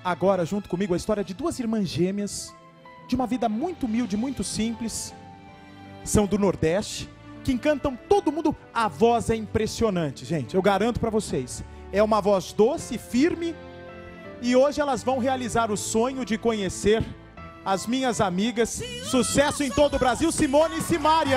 agora junto comigo a história de duas irmãs gêmeas, de uma vida muito humilde, muito simples. São do Nordeste, que encantam todo mundo. A voz é impressionante, gente, eu garanto pra vocês. É uma voz doce, firme. E hoje elas vão realizar o sonho de conhecer as minhas amigas. Sucesso em todo o Brasil, Simone e Simária.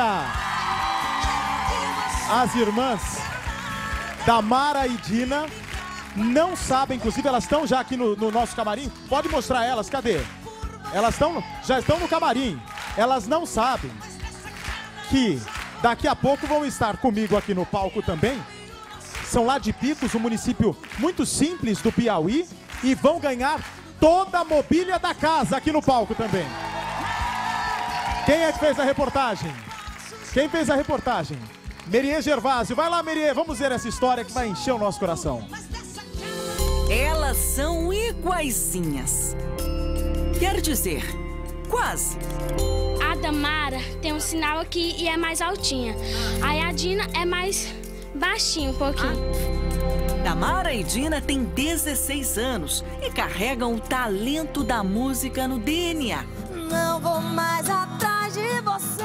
As irmãs Damara e Dina não sabem, inclusive elas estão já aqui no nosso camarim. Pode mostrar elas, cadê? Elas já estão no camarim. Elas não sabem que daqui a pouco vão estar comigo aqui no palco também. São lá de Picos, um município muito simples do Piauí, e vão ganhar toda a mobília da casa aqui no palco também. Quem é que fez a reportagem? Quem fez a reportagem? Merie Gervásio. Vai lá, Merie, vamos ver essa história que vai encher o nosso coração. Elas são iguaizinhas. Quer dizer, quase. A Damara tem um sinal aqui e é mais altinha. Aí a Dina é mais baixinho um pouquinho. Damara e Dina têm 16 anos e carregam o talento da música no DNA. Não vou mais atrás de você.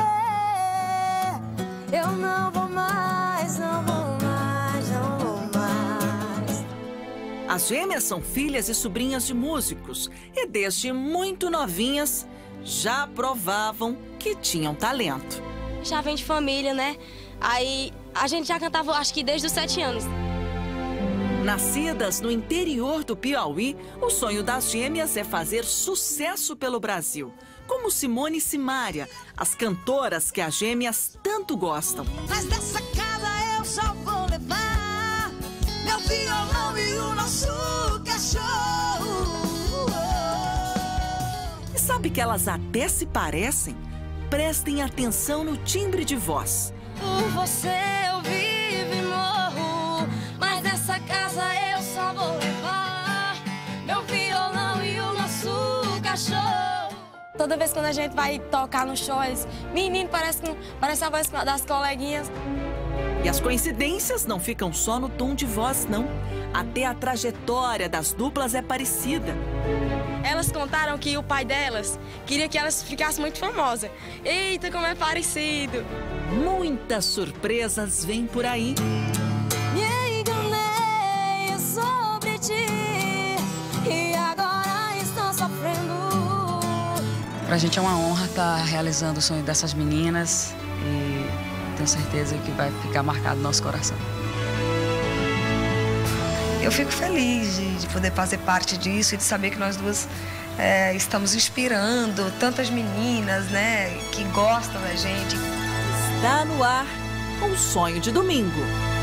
Eu não vou mais, não vou mais, não vou mais. As gêmeas são filhas e sobrinhas de músicos e desde muito novinhas já provavam que tinham talento. Já vem de família, né? Aí a gente já cantava, acho que desde os 7 anos. Nascidas no interior do Piauí, o sonho das gêmeas é fazer sucesso pelo Brasil. Como Simone e Simária, as cantoras que as gêmeas tanto gostam. Mas dessa casa eu só vou levar meu violão e o nosso cachorro. E sabe que elas até se parecem? Prestem atenção no timbre de voz. Por você eu vivo e morro, mas dessa casa eu só vou levar meu violão e o nosso cachorro. Toda vez quando a gente vai tocar no show, eles... Menino, parece a voz das coleguinhas. E as coincidências não ficam só no tom de voz, não. Até a trajetória das duplas é parecida. Elas contaram que o pai delas queria que elas ficassem muito famosas. Eita, como é parecido! Muitas surpresas vêm por aí. Me enganei sobre ti e agora estou sofrendo. Pra gente é uma honra estar realizando o sonho dessas meninas e tenho certeza que vai ficar marcado no nosso coração. Eu fico feliz de poder fazer parte disso e de saber que nós duas estamos inspirando tantas meninas, né, que gostam da gente. Está no ar o Sonho de Domingo.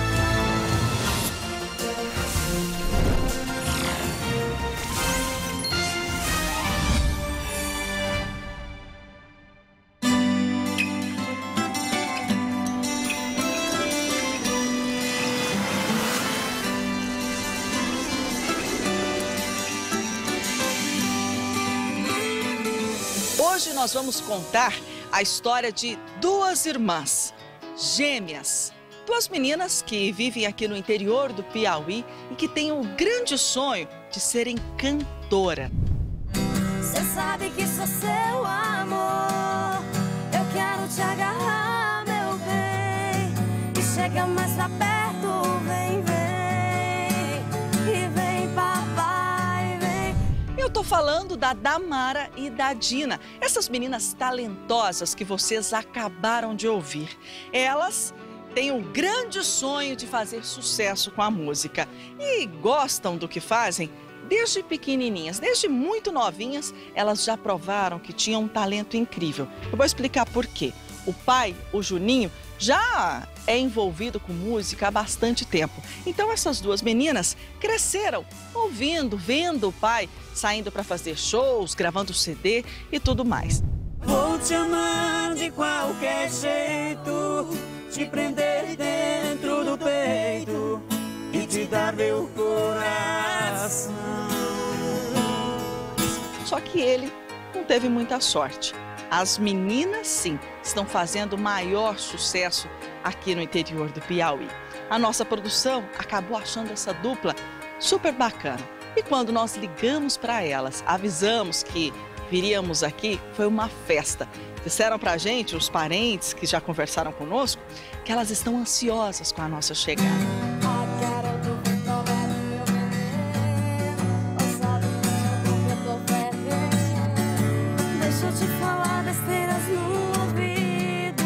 Hoje nós vamos contar a história de duas irmãs, gêmeas. Duas meninas que vivem aqui no interior do Piauí e que têm o grande sonho de serem cantora. Cê sabe que sou seu amor, eu quero te agarrar, meu bem. E chega mais pra perto, vem, vem. E vem, papai, vem. Eu tô falando da Damara e da Dina, essas meninas talentosas que vocês acabaram de ouvir. Elas têm o grande sonho de fazer sucesso com a música e gostam do que fazem desde pequenininhas, desde muito novinhas, elas já provaram que tinham um talento incrível. Eu vou explicar por quê. O pai, o Juninho, já é envolvido com música há bastante tempo. Então essas duas meninas cresceram ouvindo, vendo o pai saindo para fazer shows, gravando CD e tudo mais. Vou te amar de qualquer jeito, te prender dentro do peito e te dar meu coração. Só que ele não teve muita sorte. As meninas, sim, estão fazendo maior sucesso aqui no interior do Piauí. A nossa produção acabou achando essa dupla super bacana. E quando nós ligamos para elas, avisamos que viríamos aqui, foi uma festa. Disseram pra gente, os parentes que já conversaram conosco, que elas estão ansiosas com a nossa chegada. Deixa eu te falar besteiras no ouvido.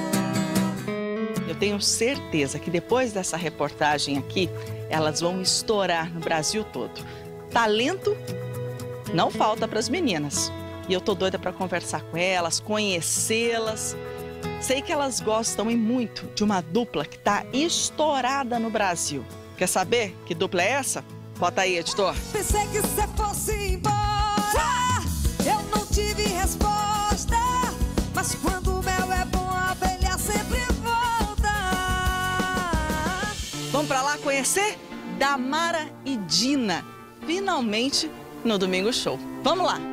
Eu tenho certeza que depois dessa reportagem aqui, elas vão estourar no Brasil todo. Talento não falta para as meninas. E eu tô doida para conversar com elas, conhecê-las. Sei que elas gostam e muito de uma dupla que tá estourada no Brasil. Quer saber que dupla é essa? Bota aí, editor. Pensei que você fosse embora, eu não tive resposta. Mas quando o mel é bom, a abelha sempre volta. Vamos pra lá conhecer Damara e Dina, finalmente no Domingo Show. Vamos lá!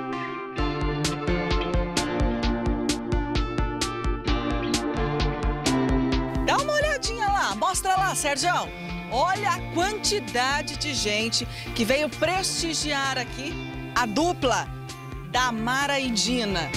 Dá uma olhadinha lá, mostra lá, Sergião. Olha a quantidade de gente que veio prestigiar aqui a dupla Damara e Dina.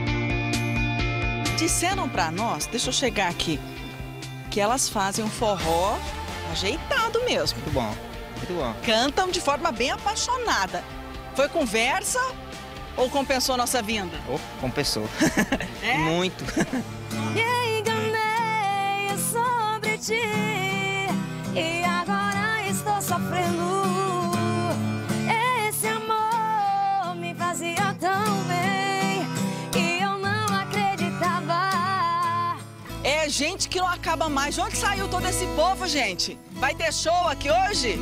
Disseram pra nós, deixa eu chegar aqui, que elas fazem um forró ajeitado mesmo. Muito bom, muito bom. Cantam de forma bem apaixonada. Foi conversa ou compensou a nossa vinda? Oh, compensou. É? Muito. Me enganei sobre ti e agora estou sofrendo. Esse amor me fazia tão bem que eu não acreditava. É gente que não acaba mais. De onde saiu todo esse povo, gente? Vai ter show aqui hoje?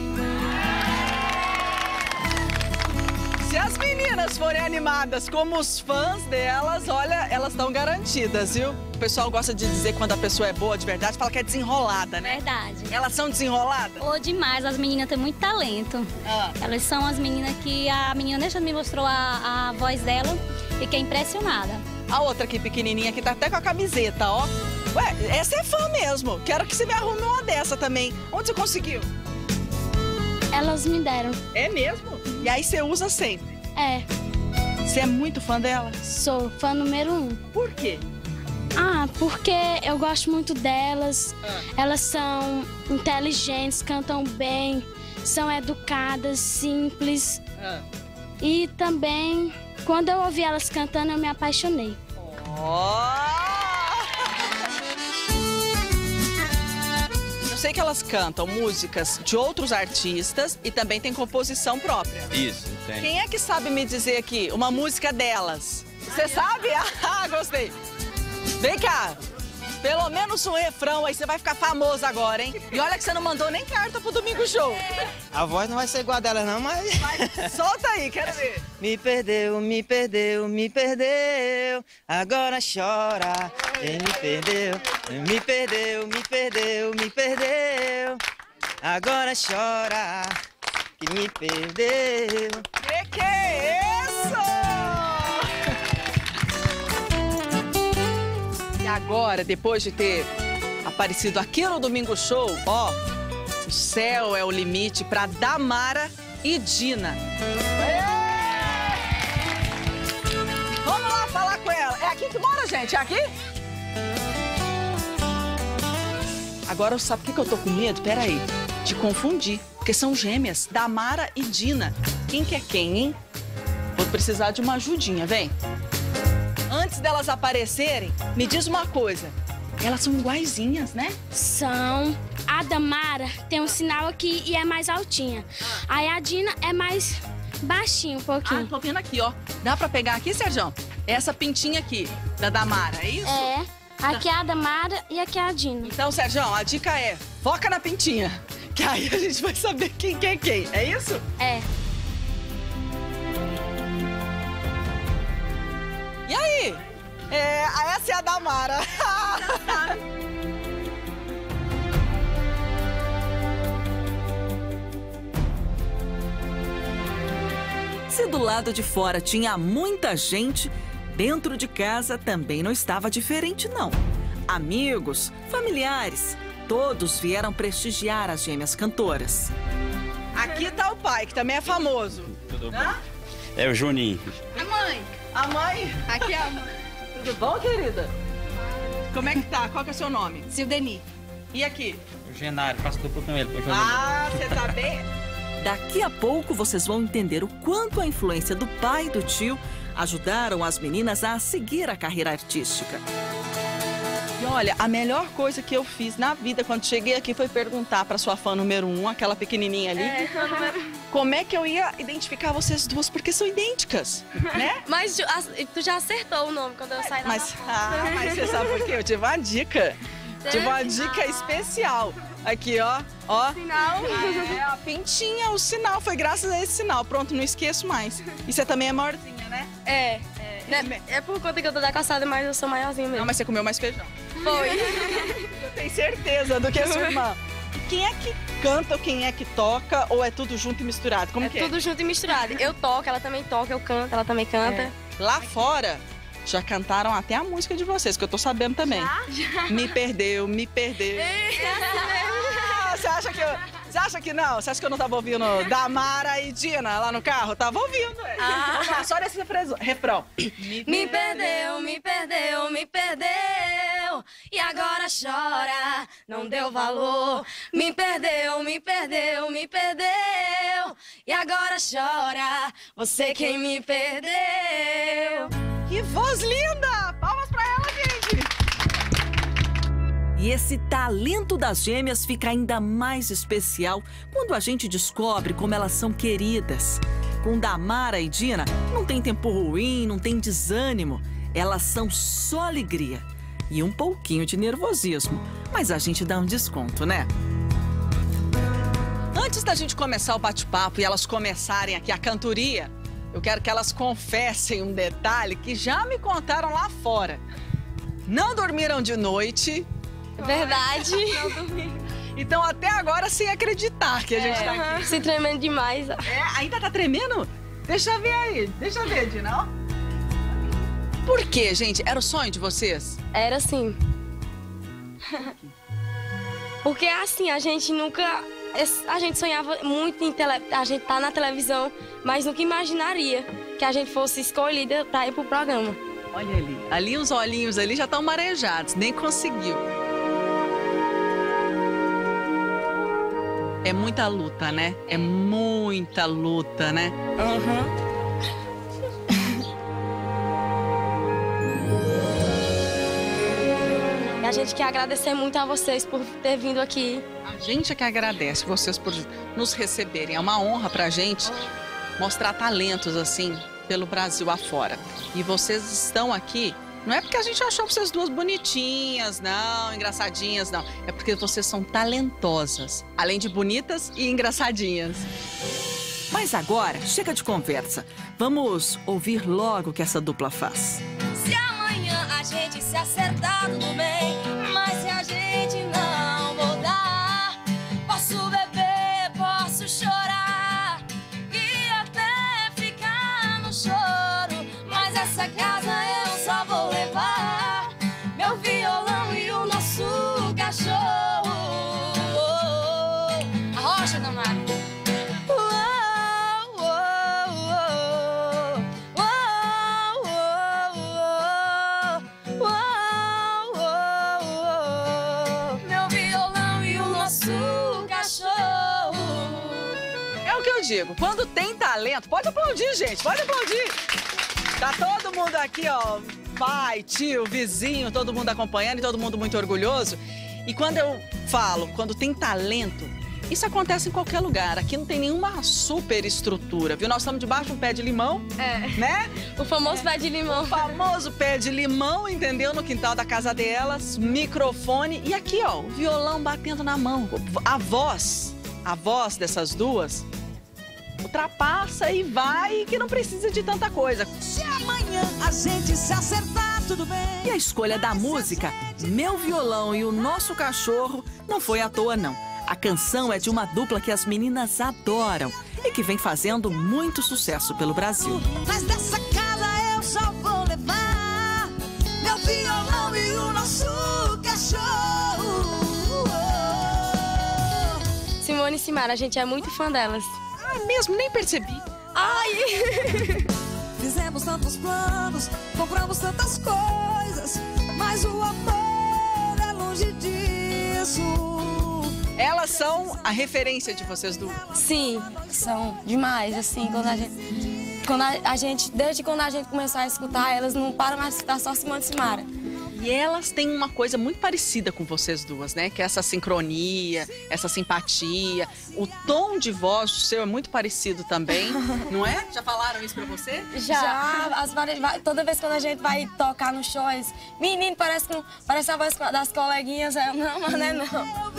Se as meninas forem animadas como os fãs delas, olha, elas estão garantidas, viu? O pessoal gosta de dizer quando a pessoa é boa de verdade, fala que é desenrolada, né? Verdade. Elas são desenroladas? Ou demais, as meninas têm muito talento. Elas são as meninas que a menina deixa me mostrou a voz dela, fiquei impressionada. A outra aqui pequenininha que tá até com a camiseta, ó. Ué, essa é fã mesmo. Quero que você me arrume uma dessa também. Onde você conseguiu? Elas me deram. É mesmo? E aí você usa sempre? É. Você é muito fã dela? Sou fã número 1. Por quê? Porque eu gosto muito delas. Elas são inteligentes, cantam bem, são educadas, simples. E também, quando eu ouvi elas cantando, eu me apaixonei. Eu sei que elas cantam músicas de outros artistas e também tem composição própria. Isso, tem. Quem é que sabe me dizer aqui uma música delas? Você sabe? Ah, gostei. Vem cá. Pelo menos um refrão aí, você vai ficar famoso agora, hein? E olha que você não mandou nem carta pro Domingo Show. A voz não vai ser igual a delas não, mas... Solta aí, quero ver. Me perdeu, me perdeu, me perdeu, agora chora. Quem me perdeu, me perdeu, me perdeu, me perdeu, agora chora. Que me perdeu. Que é isso? E agora, depois de ter aparecido aqui no Domingo Show, ó, o céu é o limite para Damara e Dina. Vamos lá falar com ela. É aqui que mora, gente? É aqui? Agora, sabe o que eu tô com medo? Pera aí, de confundir. Porque são gêmeas, Damara e Dina. Quem que é quem, hein? Vou precisar de uma ajudinha, vem. Antes delas aparecerem, me diz uma coisa. Elas são iguaizinhas, né? São. A Damara tem um sinal aqui e é mais altinha. Aí a Dina é mais baixinho um pouquinho. Tô vendo aqui, ó. Dá pra pegar aqui, Sergião? Essa pintinha aqui, da Damara, é isso? É. Aqui é a Damara e aqui é a Dina. Então, Sergião, a dica é, foca na pintinha. Que aí a gente vai saber quem que é quem. É isso? É. E aí? Essa é a Damara. Se do lado de fora tinha muita gente, dentro de casa também não estava diferente, não. Amigos, familiares, todos vieram prestigiar as gêmeas cantoras. Aqui tá o pai, que também é famoso. Tudo bom? É o Juninho. A mãe. A mãe? Aqui é a mãe. Tudo bom, querida? Como é que tá? Qual que é o seu nome? Sildeni. E aqui? O Genário, faço duplo com ele. Ah, você tá bem? Daqui a pouco vocês vão entender o quanto a influência do pai e do tio ajudaram as meninas a seguir a carreira artística. E olha, a melhor coisa que eu fiz na vida quando cheguei aqui foi perguntar pra sua fã número 1, aquela pequenininha ali, como é que eu ia identificar vocês duas, porque são idênticas, né? Mas tu já acertou o nome quando eu saí da mas você sabe por quê? Eu tive uma dica. Tive uma dica especial. Aqui, ó. Sinal. A pintinha, o sinal. Foi graças a esse sinal. Pronto, não esqueço mais. E você também é maiorzinha, né? É por conta que eu tô da calçada, mas eu sou maiorzinha mesmo. Não, mas você comeu mais feijão. Foi. Eu tenho certeza do que a sua irmã. Quem é que canta ou quem é que toca? Ou é tudo junto e misturado? Como que é? Tudo junto e misturado. Eu toco, ela também toca, eu canto, ela também canta. Lá fora, já cantaram até a música de vocês, que eu tô sabendo também. Já? Me perdeu, me perdeu. Você acha que não? Você acha que eu não tava ouvindo Damara e Dina lá no carro? Tava ouvindo. Vamos lá, só nesse refrão. Me perdeu, me perdeu, me perdeu. E agora chora, não deu valor. Me perdeu, me perdeu, me perdeu. E agora chora, você quem me perdeu. Que voz linda! Palmas pra ela, gente! E esse talento das gêmeas fica ainda mais especial quando a gente descobre como elas são queridas. Com Damara e Dina, não tem tempo ruim, não tem desânimo. Elas são só alegria e um pouquinho de nervosismo. Mas a gente dá um desconto, né? Antes da gente começar o bate-papo e elas começarem aqui a cantoria, eu quero que elas confessem um detalhe que já me contaram lá fora. Não dormiram de noite. Verdade. Não dormi. Então, até agora, sem acreditar que a gente tá aqui. Se tremendo demais. Ainda tá tremendo? Deixa eu ver aí. Deixa eu ver, Dina. Por quê, gente? Era o sonho de vocês? Era sim. Porque assim, a gente nunca... A gente sonhava muito em a gente tá na televisão, mas nunca imaginaria que a gente fosse escolhida pra ir pro programa. Olha ali. Ali os olhinhos ali já estão marejados. Nem conseguiu. É muita luta, né? É muita luta, né? E a gente quer agradecer muito a vocês por ter vindo aqui. A gente é que agradece vocês por nos receberem. É uma honra pra gente mostrar talentos assim pelo Brasil afora. E vocês estão aqui, não é porque a gente achou vocês duas bonitinhas, não, engraçadinhas, não. É porque vocês são talentosas, além de bonitas e engraçadinhas. Mas agora, chega de conversa. Vamos ouvir logo o que essa dupla faz. Se amanhã a gente se acertar, tudo bem. Mas se a gente não voltar, posso beber, posso chorar e até ficar no choro. Mas essa casa eu só vou levar meu violão e o nosso cachorro. A rocha, Damara. Digo, quando tem talento, pode aplaudir, gente, pode aplaudir. Tá todo mundo aqui, ó, pai, tio, vizinho, todo mundo acompanhando e todo mundo muito orgulhoso. E quando eu falo, quando tem talento, isso acontece em qualquer lugar. Aqui não tem nenhuma super estrutura, viu? Nós estamos debaixo de um pé de limão, né? O famoso pé de limão. O famoso pé de limão, entendeu? No quintal da casa delas, microfone e aqui, ó, o violão batendo na mão. A voz dessas duas ultrapassa e vai, que não precisa de tanta coisa. Se amanhã a gente se acertar, tudo bem. E a escolha da música, Meu Violão e o Nosso Cachorro, não foi à toa, não. A canção é de uma dupla que as meninas adoram e que vem fazendo muito sucesso pelo Brasil. Mas dessa casa eu só vou levar meu violão e o nosso cachorro. Simone Simara, a gente é muito fã delas. Ah, mesmo? Nem percebi. Ai! Fizemos tantos planos, compramos tantas coisas, mas o amor é longe disso. Elas são a referência de vocês duas? Sim, são demais, assim, desde quando a gente começou a escutar, elas não param mais de escutar só Simone e Simara. E elas têm uma coisa muito parecida com vocês duas, né? Que é essa sincronia, essa simpatia. O tom de voz do seu é muito parecido também, não é? Já falaram isso pra você? Já. Toda vez quando a gente vai tocar no show, eles... Menino, parece a voz das coleguinhas. Não, mas não é não.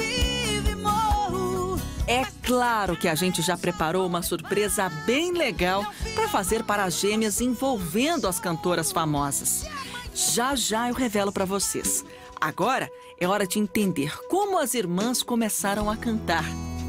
É claro que a gente já preparou uma surpresa bem legal para fazer para as gêmeas envolvendo as cantoras famosas. Já já eu revelo para vocês. Agora é hora de entender como as irmãs começaram a cantar.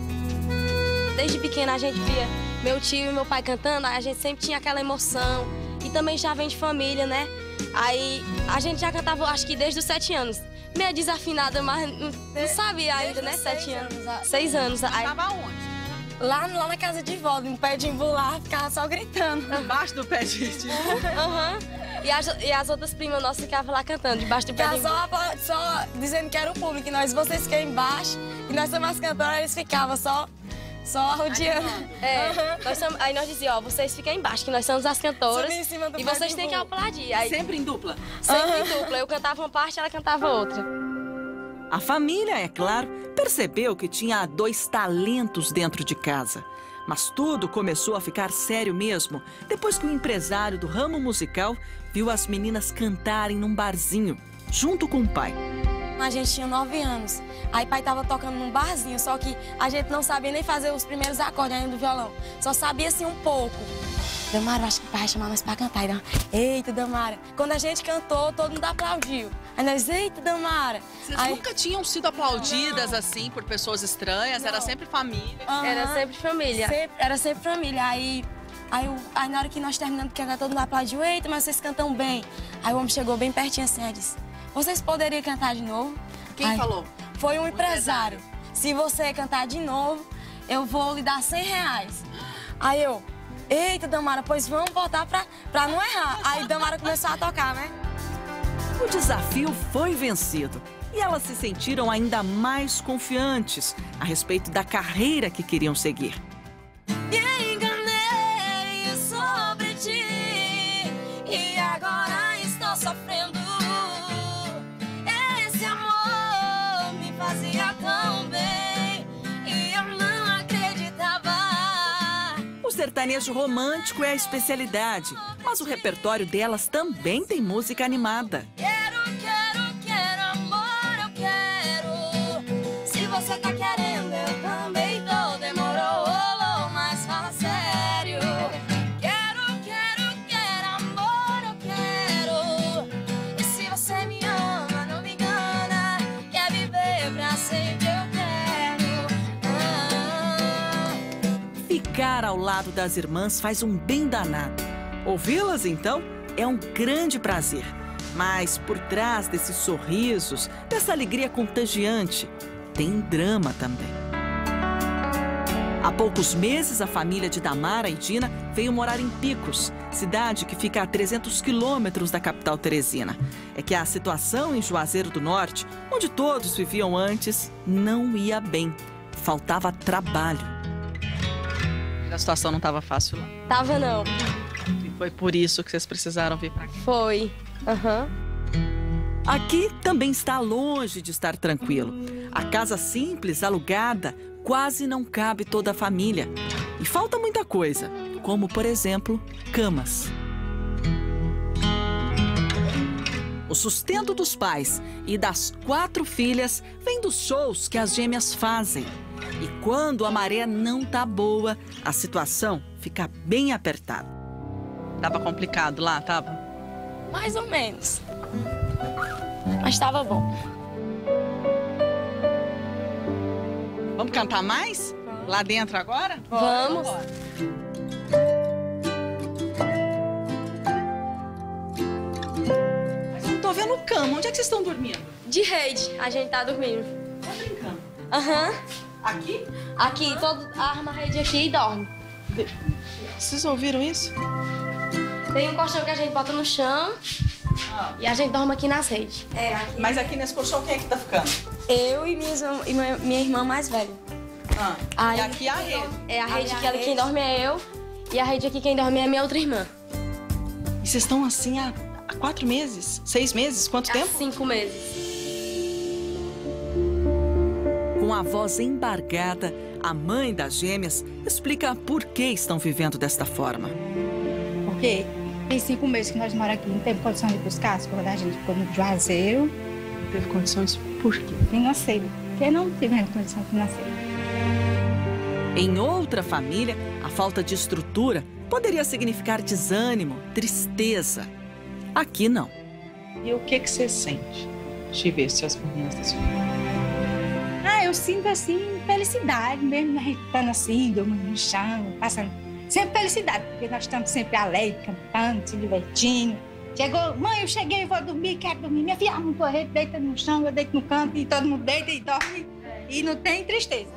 Desde pequena a gente via meu tio e meu pai cantando, aí a gente sempre tinha aquela emoção. E também já vem de família, né? Aí a gente já cantava, acho que desde os 7 anos. Meio desafinada, mas não sabia ainda, né? 7 anos. 6 anos. Cantava onde? Lá na casa de vó, no pé de imbu lá, ficava só gritando. Embaixo do pé de imbu? Aham. E as outras primas nossas ficavam lá cantando, debaixo do pé de imbu. Só dizendo que era o público, e vocês ficam embaixo, e nós somos as cantoras, eles ficavam só rodeando. Aí nós dizíamos, vocês ficam embaixo, que nós somos as cantoras, e vocês têm que aplaudir. Aí, sempre em dupla? Sempre em dupla. Eu cantava uma parte, ela cantava outra. A família, é claro, percebeu que tinha 2 talentos dentro de casa. Mas tudo começou a ficar sério mesmo depois que o empresário do ramo musical viu as meninas cantarem num barzinho, junto com o pai. A gente tinha 9 anos. Aí o pai tava tocando num barzinho, só que a gente não sabia nem fazer os primeiros acordes ainda do violão. Só sabia assim um pouco. Damara, acho que o pai vai chamar nós pra cantar. Então, eita, Damara. Quando a gente cantou, todo mundo aplaudiu. Aí nós, eita, Damara. Vocês nunca tinham sido aplaudidas assim por pessoas estranhas? Não. Era sempre família? Era sempre família. Era sempre família. Aí na hora que nós terminamos de cantar, todo mundo aplaudiu. Eita, mas vocês cantam bem. Aí o homem chegou bem pertinho assim e disse, vocês poderiam cantar de novo? Quem falou? Foi um empresário. Se você cantar de novo, eu vou lhe dar R$100. Aí eu, eita, Damara, pois vamos voltar pra não errar. Aí Damara começou a tocar, né? O desafio foi vencido e elas se sentiram ainda mais confiantes a respeito da carreira que queriam seguir. Me enganei sobre ti e agora estou sofrendo. Esse amor me fazia tão bem e eu não acreditava. O sertanejo romântico é a especialidade, mas o repertório delas também tem música animada. Quero, amor, eu quero. Se você tá querendo, eu também tô. Demorou, mas fala sério. Quero, amor, eu quero. E se você me ama, não me engana. Quer viver pra sempre, eu quero. Ficar ao lado das irmãs faz um bem danado. Ouvi-las, então, é um grande prazer. Mas por trás desses sorrisos, dessa alegria contagiante, tem drama também. Há poucos meses, a família de Damara e Dina veio morar em Picos, cidade que fica a 300 quilômetros da capital teresina. É que a situação em Juazeiro do Norte, onde todos viviam antes, não ia bem. Faltava trabalho. A situação não estava fácil lá? Tava não. E foi por isso que vocês precisaram vir pra cá? Foi. Aqui também está longe de estar tranquilo. A casa simples, alugada, quase não cabe toda a família. E falta muita coisa, como, por exemplo, camas. O sustento dos pais e das 4 filhas vem dos shows que as gêmeas fazem. E quando a maré não tá boa, a situação fica bem apertada. Tava complicado lá, tava? Mais ou menos. Mas tava bom. Vamos cantar mais? Lá dentro agora? Vamos. Mas eu não tô vendo cama. Onde é que vocês estão dormindo? De rede, a gente tá dormindo. Tá brincando? Aqui? Aqui, arma a rede aqui e dorme. Vocês ouviram isso? Tem um colchão que a gente bota no chão e a gente dorme aqui nas redes. Aqui. Mas aqui nesse colchão quem é que tá ficando? Eu e minha irmã mais velha. E aqui é a rede? É a rede que quem dorme é eu e a rede aqui quem dorme é a minha outra irmã. E vocês estão assim há 4 meses? 6 meses? Quanto tempo? 5 meses. Com a voz embargada, a mãe das gêmeas explica por que estão vivendo desta forma. Porque tem 5 meses que nós moramos aqui, não teve condição de buscar as coisas da gente, ficou no Juazeiro. Não teve condições por quê? Financeiro, porque não tivemos condição financeira. Em outra família, a falta de estrutura poderia significar desânimo, tristeza. Aqui não. E o que você sente de ver se as meninas desse Eu sinto assim felicidade, mesmo a gente estando assim, dormindo no chão, passando sempre felicidade, porque nós estamos sempre alegres, cantando, se divertindo. Chegou, mãe, eu cheguei, vou dormir, quero dormir. Minha filha, não correr, deita no chão, eu deito no canto, e todo mundo deita e dorme, e não tem tristeza.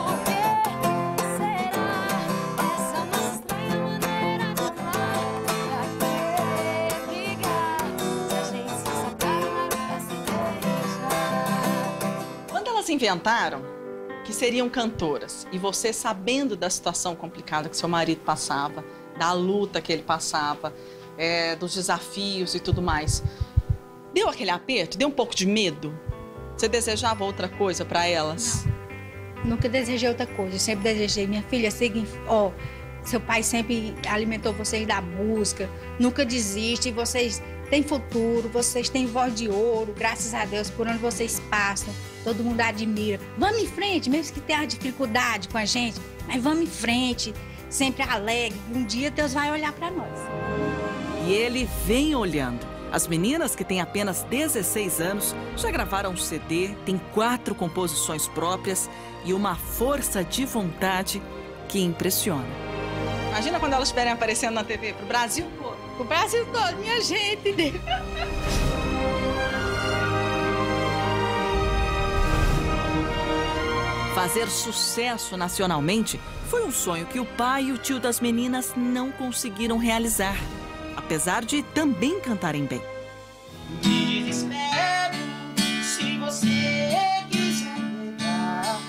Inventaram que seriam cantoras e você sabendo da situação complicada que seu marido passava, da luta que ele passava, dos desafios e tudo mais, deu aquele aperto? Deu um pouco de medo? Você desejava outra coisa para elas? Não. Nunca desejei outra coisa, eu sempre desejei, minha filha, seu pai sempre alimentou vocês da música, nunca desiste, vocês têm futuro, vocês têm voz de ouro, graças a Deus, por onde vocês passam. Todo mundo admira. Vamos em frente, mesmo que tenha dificuldade com a gente, mas vamos em frente, sempre alegre. Um dia Deus vai olhar para nós. E ele vem olhando. As meninas, que têm apenas 16 anos, já gravaram um CD, têm 4 composições próprias e uma força de vontade que impressiona. Imagina quando elas estiverem aparecendo na TV pro Brasil todo. O Brasil todo, minha gente. Fazer sucesso nacionalmente foi um sonho que o pai e o tio das meninas não conseguiram realizar, apesar de também cantarem bem. Me desespero se você quiser me dar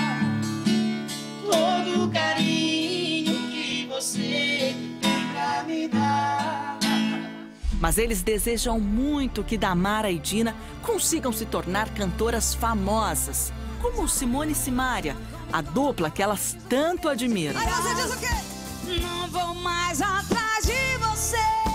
todo o carinho que você tem pra me dar. Mas eles desejam muito que Damara e Dina consigam se tornar cantoras famosas, como Simone e Simária, a dupla que elas tanto admiram. Aí você diz o quê? Não vou mais atrás de você.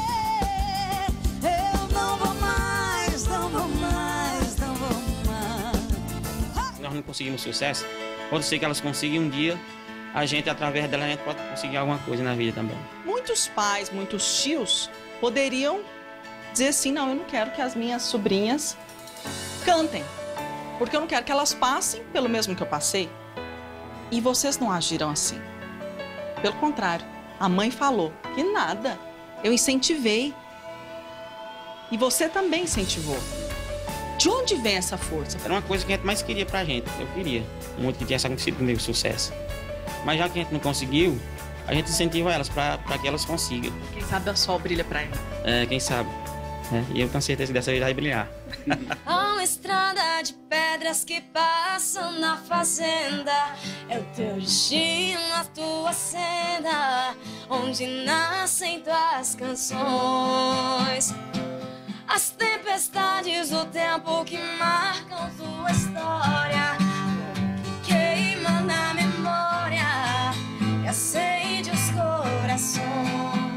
Eu não vou mais, não vou mais, não vou mais. Nós não conseguimos sucesso. Pode ser que elas consigam um dia, a gente, através dela, a gente pode conseguir alguma coisa na vida também. Muitos pais, muitos tios poderiam dizer assim, não, eu não quero que as minhas sobrinhas cantem. Porque eu não quero que elas passem pelo mesmo que eu passei. E vocês não agiram assim. Pelo contrário, a mãe falou que nada, eu incentivei. E você também incentivou. De onde vem essa força? Era uma coisa que a gente mais queria pra gente. Eu queria muito que tivesse acontecido comigo sucesso. Mas já que a gente não conseguiu, a gente incentiva elas pra que elas consigam. Quem sabe o sol brilha pra elas. Quem sabe. E eu tenho certeza que dessa vez vai brilhar. Há uma estrada de pedras que passam na fazenda. É o teu destino, a tua senda, onde nascem tuas canções. As tempestades do tempo que marcam tua história, que queima na memória e acende os corações.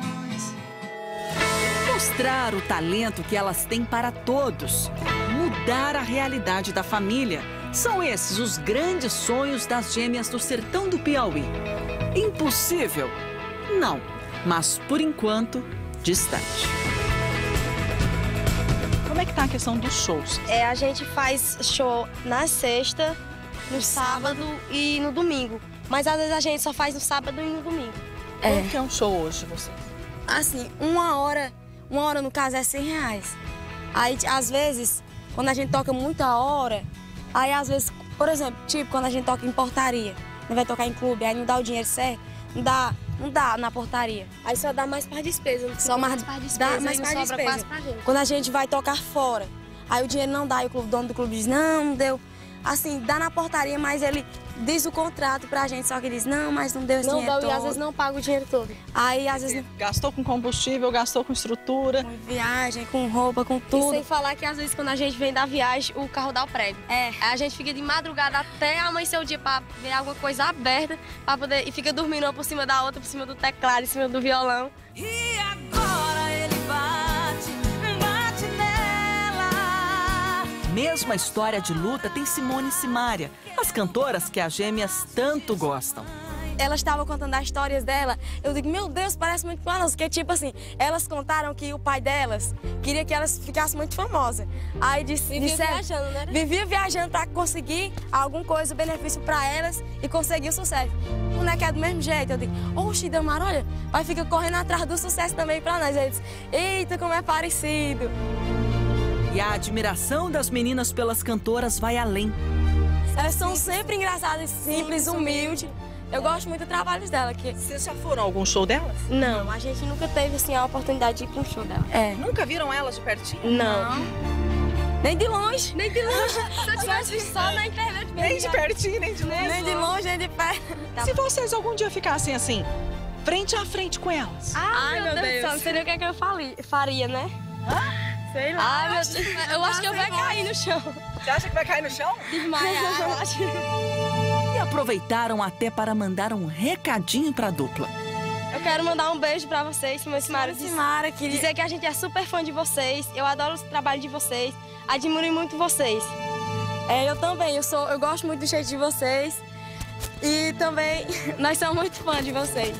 Mostrar o talento que elas têm para todos. Mudar a realidade da família. São esses os grandes sonhos das gêmeas do sertão do Piauí. Impossível? Não, mas por enquanto, distante. Como é que tá a questão dos shows? A gente faz show na sexta, no sábado e no domingo. Mas às vezes a gente só faz no sábado e no domingo. Quanto que é um show hoje, você? Assim, uma hora no caso é R$100. Aí, às vezes, quando a gente toca muita hora, aí às vezes Por exemplo, tipo, quando a gente toca em portaria, não vai tocar em clube, aí não dá o dinheiro certo, não dá na portaria. Aí só dá mais para despesa. Só mais para despesa, mais para despesa. Quase pra gente. Quando a gente vai tocar fora, aí o dinheiro não dá, e o dono do clube diz, não deu. Assim, dá na portaria, mas ele diz o contrato pra gente, só que diz, não, mas não deu esse dinheiro todo. Não dá, e às vezes não paga o dinheiro todo. Aí, às vezes... Gastou com combustível, gastou com estrutura. Com viagem, com roupa, com tudo. E sem falar que às vezes quando a gente vem da viagem, o carro dá o prego. Aí a gente fica de madrugada até amanhecer o dia pra ver alguma coisa aberta, pra poder... E fica dormindo uma por cima da outra, por cima do teclado, em cima do violão. E agora ele bate nela. Mesma história de luta tem Simone e Simária, as cantoras que as gêmeas tanto gostam. Elas estavam contando as histórias dela, eu digo, meu Deus, parece muito com elas, porque tipo assim, elas contaram que o pai delas queria que elas ficassem muito famosas. Aí Vivia viajando, né? Vivia viajando pra conseguir alguma coisa, benefício pra elas e conseguir o sucesso. O boneco é do mesmo jeito, eu digo, oxe, Damara, olha, vai ficar correndo atrás do sucesso também pra nós. Aí diz, eita, como é parecido. E a admiração das meninas pelas cantoras vai além. Elas são sempre engraçadas, simples, humildes. Eu gosto muito do trabalho dela. Vocês já foram a algum show delas? Não, a gente nunca teve assim, a oportunidade de ir para um show dela. Nunca viram elas de pertinho? Não. Nem de longe. Nem de longe. Se eu tivesse só na internet mesmo. Nem de pertinho, nem de longe. Nem de longe, nem de perto. Se vocês algum dia ficassem assim, frente a frente com elas. Ai, meu Deus. Não seria o que eu faria, né? Sei lá. Ai, meu Deus. Eu acho que eu vou cair no chão. Você acha que vai cair no chão? Desmaiar, eu acho. E aproveitaram até para mandar um recadinho para a dupla. Eu quero mandar um beijo para vocês, Simone e Simária. Dizer que a gente é super fã de vocês. Eu adoro o trabalho de vocês. Admiro muito vocês. Eu também. Eu gosto muito do jeito de vocês. E também nós somos muito fãs de vocês.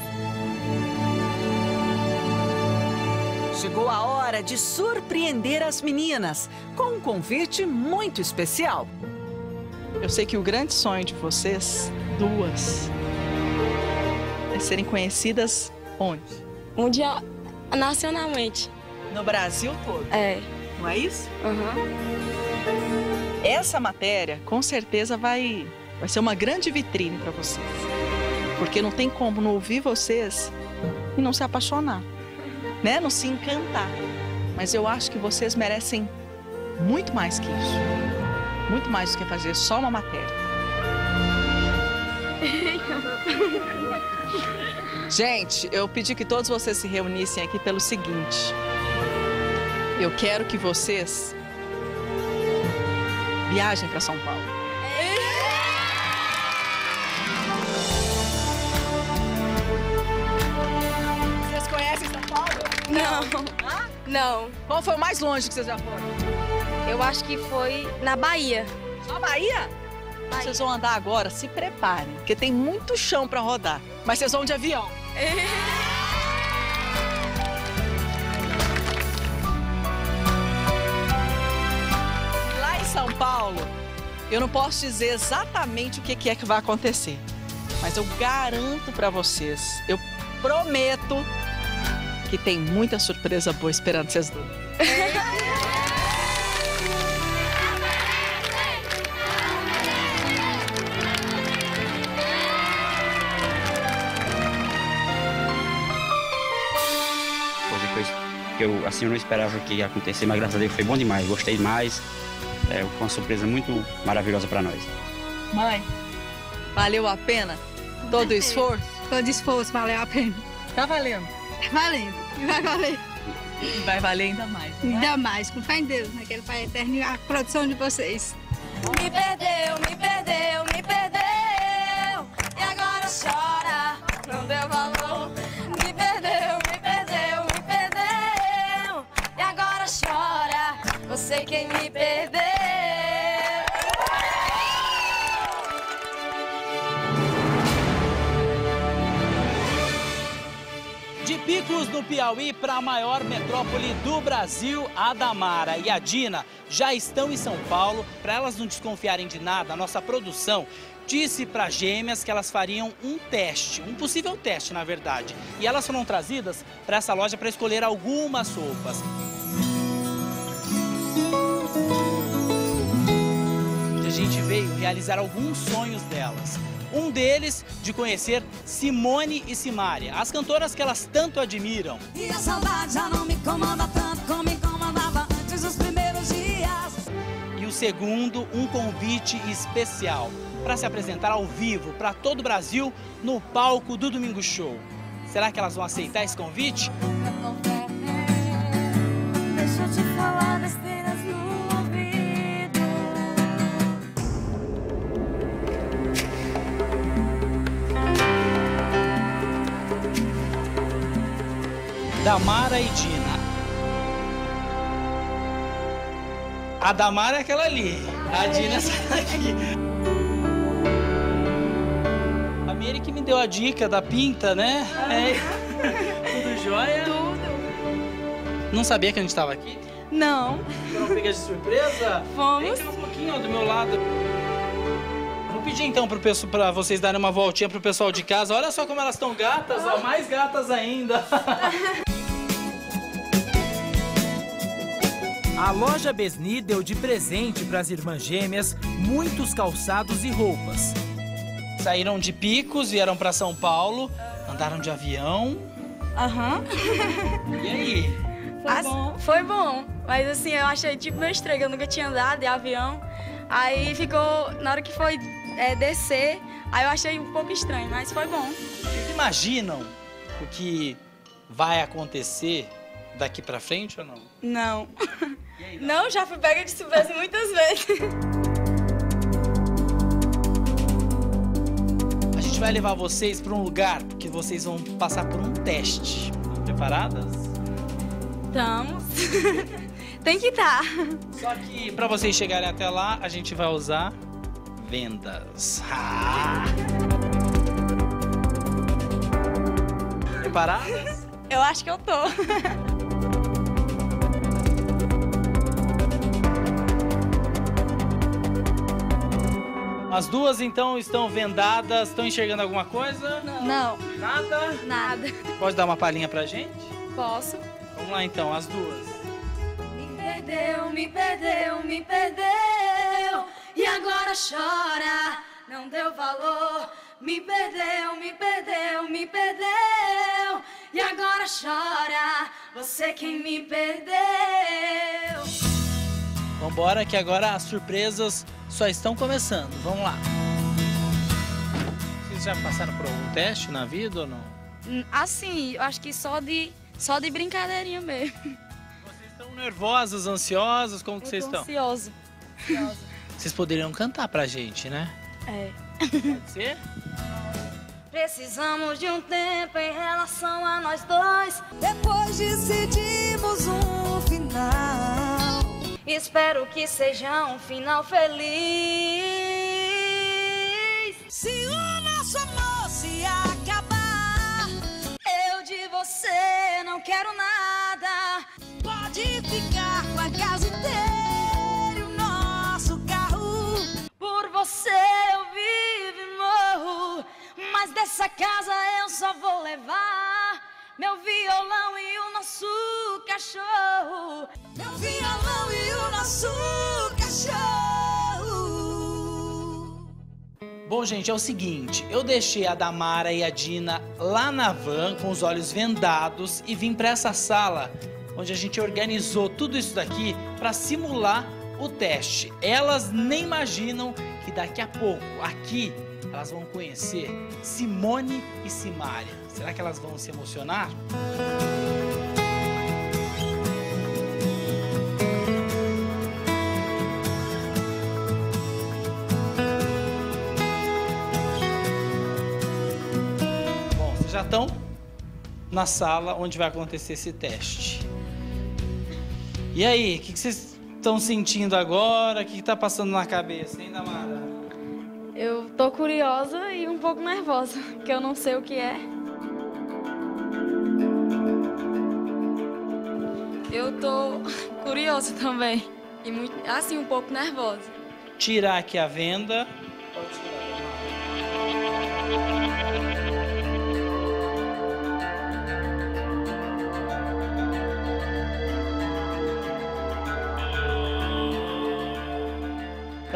Chegou a hora de surpreender as meninas com um convite muito especial. Eu sei que o grande sonho de vocês, duas, é serem conhecidas onde? Mundial, nacionalmente. No Brasil todo? Não é isso? Essa matéria, com certeza, vai ser uma grande vitrine para vocês. Porque não tem como não ouvir vocês e não se apaixonar. Né? Não se encantar. Mas eu acho que vocês merecem muito mais que isso. Muito mais do que fazer só uma matéria. Gente, eu pedi que todos vocês se reunissem aqui pelo seguinte. Eu quero que vocês viajem para São Paulo. Vocês conhecem São Paulo? Não. Não. Qual foi o mais longe que vocês já foram? Eu acho que foi na Bahia. Só Bahia? Vocês vão andar agora, se preparem, porque tem muito chão para rodar. Mas vocês vão de avião. Lá em São Paulo, eu não posso dizer exatamente o que é que vai acontecer. Mas eu garanto para vocês, eu prometo que tem muita surpresa boa esperando vocês dois. Eu não esperava que ia acontecer, mas graças a Deus foi bom demais, gostei demais. Foi uma surpresa muito maravilhosa para nós. Mãe, valeu a pena? Todo o esforço? Todo esforço valeu a pena. Tá valendo? Tá valendo. E vai valer. E vai valer ainda mais. Né? Ainda mais, com fé em Deus, naquele Pai Eterno e a produção de vocês. Me perdeu, me perdeu, me perdeu. E agora chora, não deu valor. Me perdeu, me perdeu, me perdeu. E agora chora, você quem me perdeu. De Picos, no Piauí, para a maior metrópole do Brasil, a Damara e a Dina já estão em São Paulo. Para elas não desconfiarem de nada, a nossa produção disse para as gêmeas que elas fariam um teste, um possível teste, na verdade. E elas foram trazidas para essa loja para escolher algumas roupas. a gente veio realizar alguns sonhos delas. Um deles de conhecer Simone e Simária, as cantoras que elas tanto admiram. E a saudade já não me comanda tanto como me comandava antes dos primeiros dias. E o segundo, um convite especial para se apresentar ao vivo para todo o Brasil no palco do Domingo Show. Será que elas vão aceitar esse convite? Deixa eu te falar besteiras no ouvido. Damara e Dina. A Damara é aquela ali, a Dina é essa daqui. A Mary que me deu a dica da pinta, né? Tudo jóia? Tudo. Não sabia que a gente estava aqui? Não. Foram pegas de surpresa? Fomos. Vem cá um pouquinho, ó, do meu lado. Vou pedir então para vocês darem uma voltinha pro pessoal de casa. Olha só como elas estão gatas, ó, mais gatas ainda. A loja Besni deu de presente para as irmãs gêmeas muitos calçados e roupas. Saíram de Picos, vieram para São Paulo, andaram de avião. Aham. E aí? Foi bom, mas assim, eu achei tipo meio estranho, eu nunca tinha andado de avião. Aí ficou, na hora que foi descer, aí eu achei um pouco estranho, mas foi bom. Vocês imaginam o que vai acontecer daqui pra frente ou não? Não. Não, já fui pega de surpresa muitas vezes. A gente vai levar vocês para um lugar que vocês vão passar por um teste. Preparadas? Estamos. Tem que estar. Só que para vocês chegarem até lá, a gente vai usar vendas. Preparadas? Eu acho que eu tô. As duas, então, estão vendadas. Estão enxergando alguma coisa? Não. Nada? Nada. Pode dar uma palhinha pra gente? Posso. Vamos lá, então, as duas. Me perdeu, me perdeu, me perdeu. E agora chora, não deu valor. Me perdeu, me perdeu, me perdeu. E agora chora, você quem me perdeu. Vambora, que agora as surpresas só estão começando. Vamos lá. Vocês já passaram por algum teste na vida ou não? Assim, eu acho que só de brincadeirinha mesmo. Vocês estão nervosas, ansiosas? Como que vocês estão? Ansiosa. Vocês poderiam cantar pra gente, né? É. Pode ser? Precisamos de um tempo em relação a nós dois. Depois decidimos um final. Espero que seja um final feliz. Se o nosso amor se acabar, eu de você não quero nada. Pode ficar com a casa inteira e o nosso carro. Por você eu vivo e morro, mas dessa casa eu só vou levar meu violão e o nosso cachorro. Meu violão e o nosso cachorro. Bom, gente, é o seguinte. Eu deixei a Damara e a Dina lá na van com os olhos vendados e vim pra essa sala onde a gente organizou tudo isso daqui para simular o teste. Elas nem imaginam que daqui a pouco, aqui, elas vão conhecer Simone e Simária. Será que elas vão se emocionar? Bom, vocês já estão na sala onde vai acontecer esse teste. E aí, o que vocês estão sentindo agora? O que está passando na cabeça, hein, Damara? Eu tô curiosa e um pouco nervosa, que eu não sei o que é. Eu tô curiosa também e muito, assim, um pouco nervosa. Tirar aqui a venda. Pode tirar.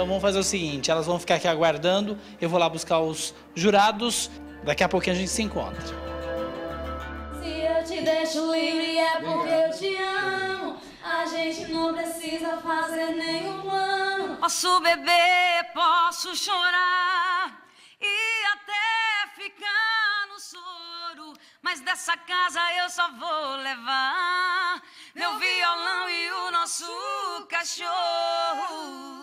Então vamos fazer o seguinte, elas vão ficar aqui aguardando, eu vou lá buscar os jurados, daqui a pouquinho a gente se encontra. Se eu te deixo livre é porque eu te amo. A gente não precisa fazer nenhum plano. Posso beber, posso chorar e até ficar no soro, mas dessa casa eu só vou levar meu violão e o nosso cachorro.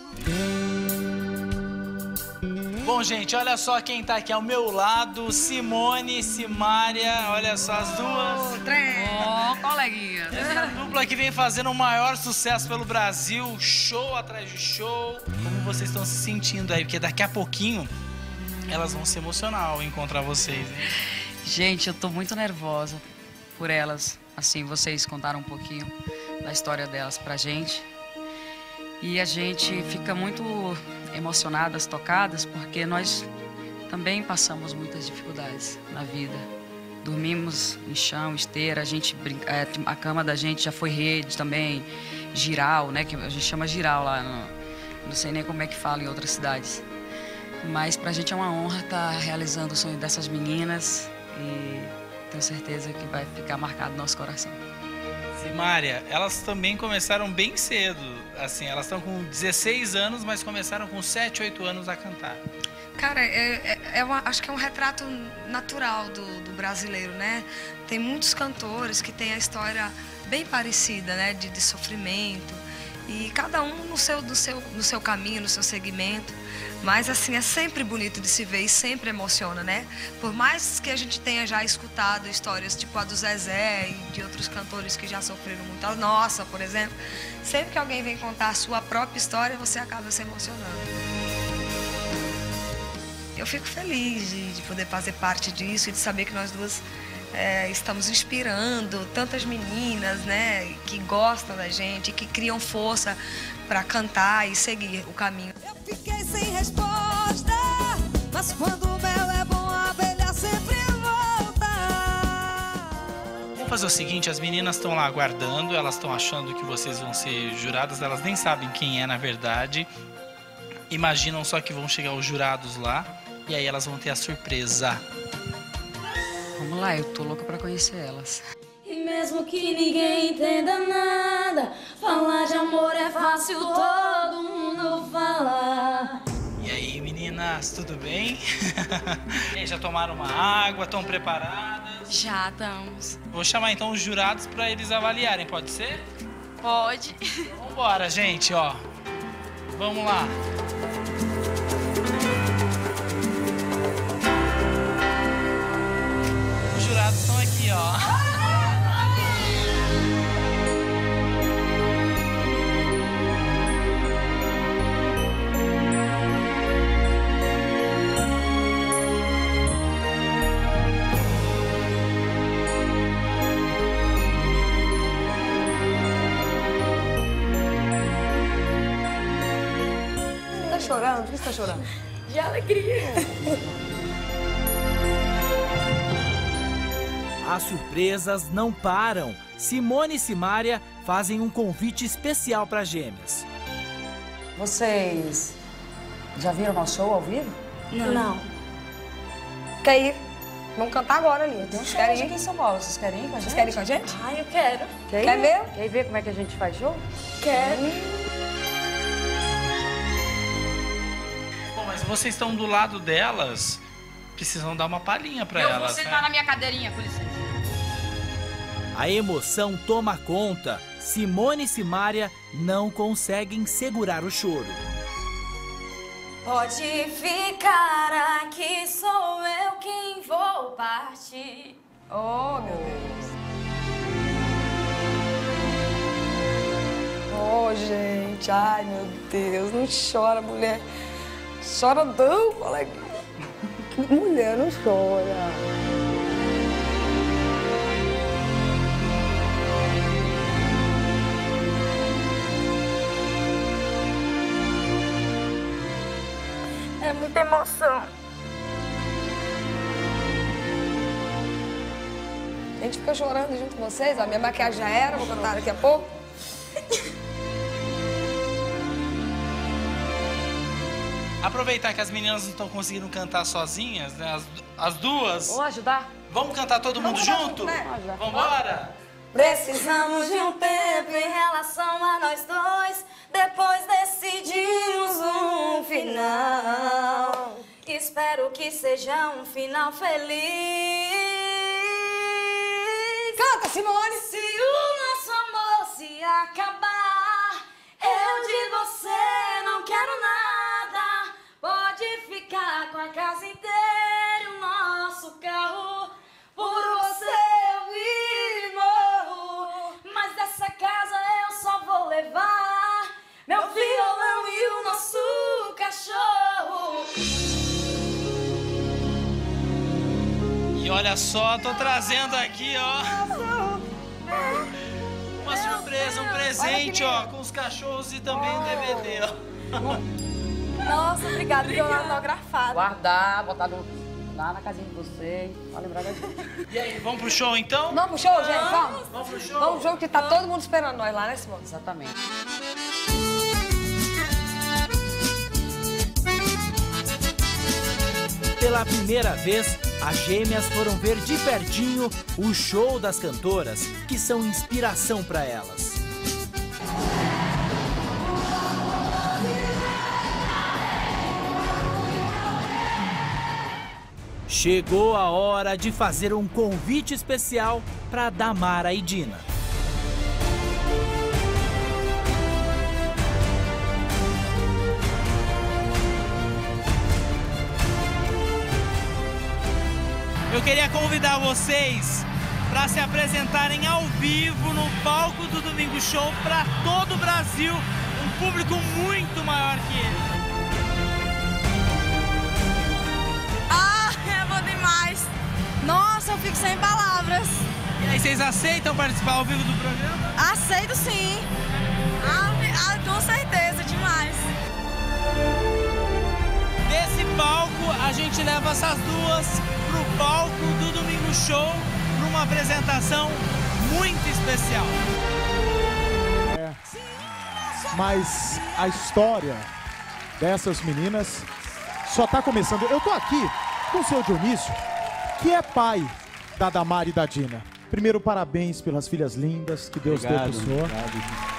Bom, gente, olha só quem tá aqui ao meu lado, Simone e Simária, olha só as duas. Coleguinha. Essa dupla que vem fazendo o maior sucesso pelo Brasil, show atrás de show. Como vocês estão se sentindo aí? Porque daqui a pouquinho elas vão se emocionar ao encontrar vocês, hein? Gente, eu tô muito nervosa por elas. Assim, vocês contaram um pouquinho da história delas pra gente. E a gente fica muito emocionadas, tocadas, porque nós também passamos muitas dificuldades na vida. Dormimos em chão, esteira, a cama da gente já foi rede também, giral, né? Que a gente chama giral lá, não sei nem como é que fala em outras cidades. Mas pra gente é uma honra estar realizando o sonho dessas meninas e tenho certeza que vai ficar marcado no nosso coração. Simária, elas também começaram bem cedo, assim, elas estão com 16 anos, mas começaram com 7, 8 anos a cantar. Cara, acho que é um retrato natural do brasileiro, né? Tem muitos cantores que têm a história bem parecida, né? De sofrimento. E cada um no seu caminho, no seu segmento. Mas, assim, é sempre bonito de se ver e sempre emociona, né? Por mais que a gente tenha já escutado histórias tipo a do Zezé e de outros cantores que já sofreram muito, a nossa, por exemplo, sempre que alguém vem contar a sua própria história, você acaba se emocionando. Eu fico feliz de poder fazer parte disso e de saber que nós duas estamos inspirando tantas meninas, né, que gostam da gente, que criam força para cantar e seguir o caminho. Eu fiquei sem resposta, mas quando o mel é bom, a abelha sempre volta. Vamos fazer o seguinte, as meninas estão lá aguardando, elas estão achando que vocês vão ser juradas, elas nem sabem quem é na verdade, imaginam só que vão chegar os jurados lá e aí elas vão ter a surpresa. Vamos lá, eu tô louca pra conhecer elas. E mesmo que ninguém entenda nada, falar de amor é fácil, todo mundo fala. E aí, meninas, tudo bem? E aí, já tomaram uma água, estão preparadas? Já estamos. Vou chamar então os jurados para eles avaliarem, pode ser? Pode. Vambora, gente, ó. Vamos lá. Os jurados estão aqui, ó. Chorando? Por que você tá chorando? De alegria. As surpresas não param. Simone e Simária fazem um convite especial para gêmeas. Vocês já viram nosso show ao vivo? Não. Quer ir? Vamos cantar agora ali. Tem um show aqui em São Paulo. Vocês querem ir com a gente? Vocês querem ir com a gente? Ai, eu quero. Quer ver? Quer ver como é que a gente faz show? Quero. Mas vocês estão do lado delas, precisam dar uma palhinha pra elas, né? Eu vou sentar na minha cadeirinha, com licença. A emoção toma conta. Simone e Simária não conseguem segurar o choro. Pode ficar aqui, sou eu quem vou partir. Oh, meu Deus. Oh, gente. Ai, meu Deus. Não chora, mulher. Chora não, coleguinha. Mulher não chora. É muita emoção. A gente fica chorando junto com vocês. A minha maquiagem já era, vou cantar daqui a pouco. aproveitar que as meninas não estão conseguindo cantar sozinhas, né? As duas. Vamos ajudar? Vamos cantar todo mundo junto? Vamos embora? Precisamos de um tempo em relação a nós dois. Depois decidimos um final. Espero que seja um final feliz. Canta, Simone! Se o nosso amor se acabar, eu de você não quero nada. Pode ficar com a casa inteira e o nosso carro. Por você eu vivo e morro, mas dessa casa eu só vou levar meu violão e o nosso cachorro. E olha só, tô trazendo aqui, ó, uma surpresa, um presente, ó, com os cachorros e também um DVD, ó. Nossa, obrigada, violão autografado. Guardar, botar lá na casinha de vocês, pra lembrar da gente. E aí, vamos pro show então? Vamos pro show, gente, vamos? Vamos pro show? Vamos pro show que tá todo mundo esperando nós lá, né, Simone? Exatamente. Pela primeira vez, as gêmeas foram ver de pertinho o show das cantoras, que são inspiração para elas. Chegou a hora de fazer um convite especial para Damara e Dina. Eu queria convidar vocês para se apresentarem ao vivo no palco do Domingo Show para todo o Brasil, um público muito maior que ele. É bom demais. Nossa, eu fico sem palavras. E aí, vocês aceitam participar ao vivo do programa? Aceito sim. Com certeza, demais. Desse palco, a gente leva essas duas pro palco do Domingo Show para uma apresentação muito especial. Mas a história dessas meninas só tá começando. Eu tô aqui com o seu Dionísio, que é pai da Damara e da Dina. Primeiro, parabéns pelas filhas lindas que Deus deu pro senhor. Obrigado.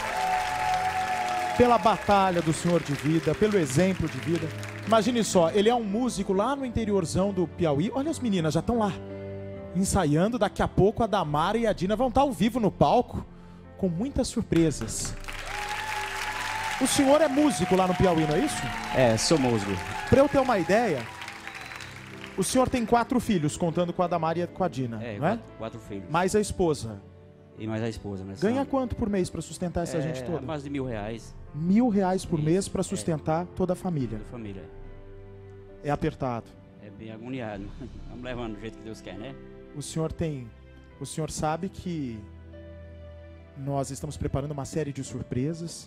Pela batalha do senhor de vida, pelo exemplo de vida. Imagine só, ele é um músico lá no interiorzão do Piauí. Olha, as meninas já estão lá, ensaiando. Daqui a pouco a Damara e a Dina vão estar ao vivo no palco, com muitas surpresas. O senhor é músico lá no Piauí, não é isso? É, sou músico. Pra eu ter uma ideia, o senhor tem 4 filhos, contando com a Damara e com a Dina, não é? 4 filhos. Mais a esposa. E mais a esposa, né? Ganha quanto por mês pra sustentar essa gente toda? Mais de R$1.000. R$1.000 por mês pra sustentar toda a família. Toda a família. É apertado. É bem agoniado. Vamos levando do jeito que Deus quer, né? O senhor sabe que nós estamos preparando uma série de surpresas.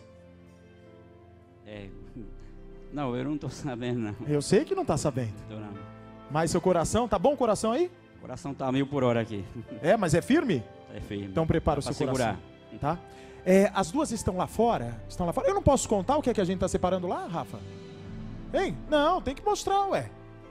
Não, eu não tô sabendo, não. Eu sei que não tá sabendo. Tô não. Mas seu coração, tá bom o coração aí? O coração tá 1000 por hora aqui. É, mas é firme? É firme. Então prepara o seu coração. Tá? As duas estão lá fora? Estão lá fora. Eu não posso contar o que é que a gente tá separando lá, Rafa? Hein? Não, tem que mostrar, ué.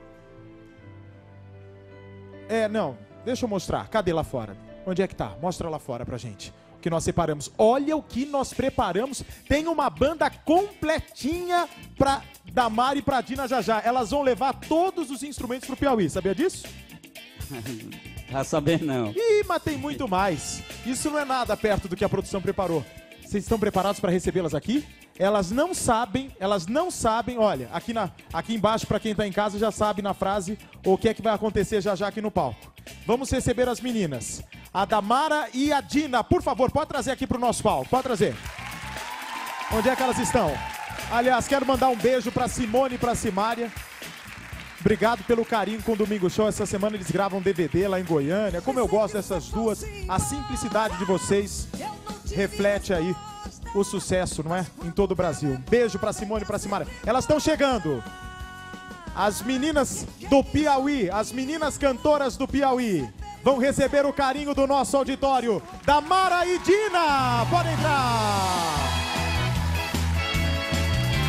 Não, deixa eu mostrar. Cadê lá fora? Onde é que tá? Mostra lá fora pra gente. O que nós separamos. Olha o que nós preparamos. Tem uma banda completinha pra Damara e pra Dina já já. Elas vão levar todos os instrumentos pro Piauí. Sabia disso? Tá sabendo, não. Ih, mas tem muito mais. Isso não é nada perto do que a produção preparou. Vocês estão preparados para recebê-las aqui? Elas não sabem, olha, aqui embaixo, para quem está em casa, já sabe na frase o que é que vai acontecer já já aqui no palco. Vamos receber as meninas. A Damara e a Dina, por favor, pode trazer aqui para o nosso palco, pode trazer. Onde é que elas estão? Aliás, quero mandar um beijo para Simone e para Simária. Obrigado pelo carinho com o Domingo Show. Essa semana eles gravam DVD lá em Goiânia. Como eu gosto dessas duas, a simplicidade de vocês reflete aí o sucesso, não é? Em todo o Brasil. Um beijo pra Simone e pra Simária. Elas estão chegando. As meninas do Piauí, as meninas cantoras do Piauí, vão receber o carinho do nosso auditório. Damara e Dina, podem entrar.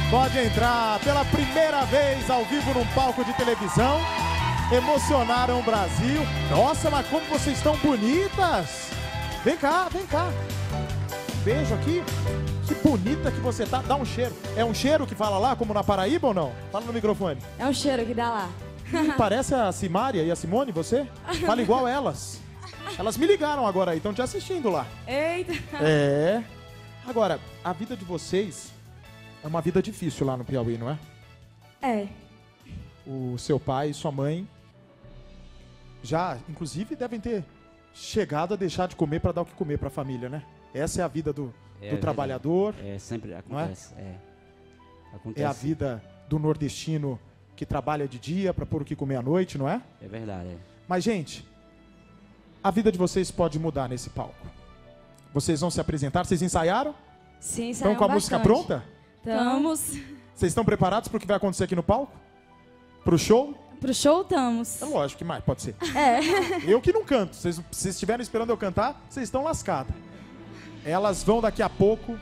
Pode entrar pela primeira vez ao vivo num palco de televisão. Emocionaram o Brasil. Nossa, mas como vocês estão bonitas. Vem cá, vem cá. Um beijo aqui. Que bonita que você tá. Dá um cheiro. É um cheiro que fala lá, como na Paraíba ou não? Fala no microfone. É um cheiro que dá lá. Parece a Simária e a Simone, você? Fala igual elas. Elas me ligaram agora aí, estão te assistindo lá. Eita. É. Agora, a vida de vocês é uma vida difícil lá no Piauí, não é? É. O seu pai e sua mãe já, inclusive, devem ter chegado a deixar de comer para dar o que comer para a família, né? Essa é a vida do trabalhador. É, sempre acontece. Não é? Acontece. É a vida do nordestino que trabalha de dia para pôr o que comer à noite, não é? É verdade. É. Mas, gente, a vida de vocês pode mudar nesse palco. Vocês vão se apresentar, vocês ensaiaram? Sim, Estão com a música pronta? Estamos. Vocês estão preparados para o que vai acontecer aqui no palco? Pro show? Pro show estamos. É lógico que mais, pode ser. É. Eu que não canto. Se vocês estiverem esperando eu cantar, vocês estão lascadas. Elas vão daqui a pouco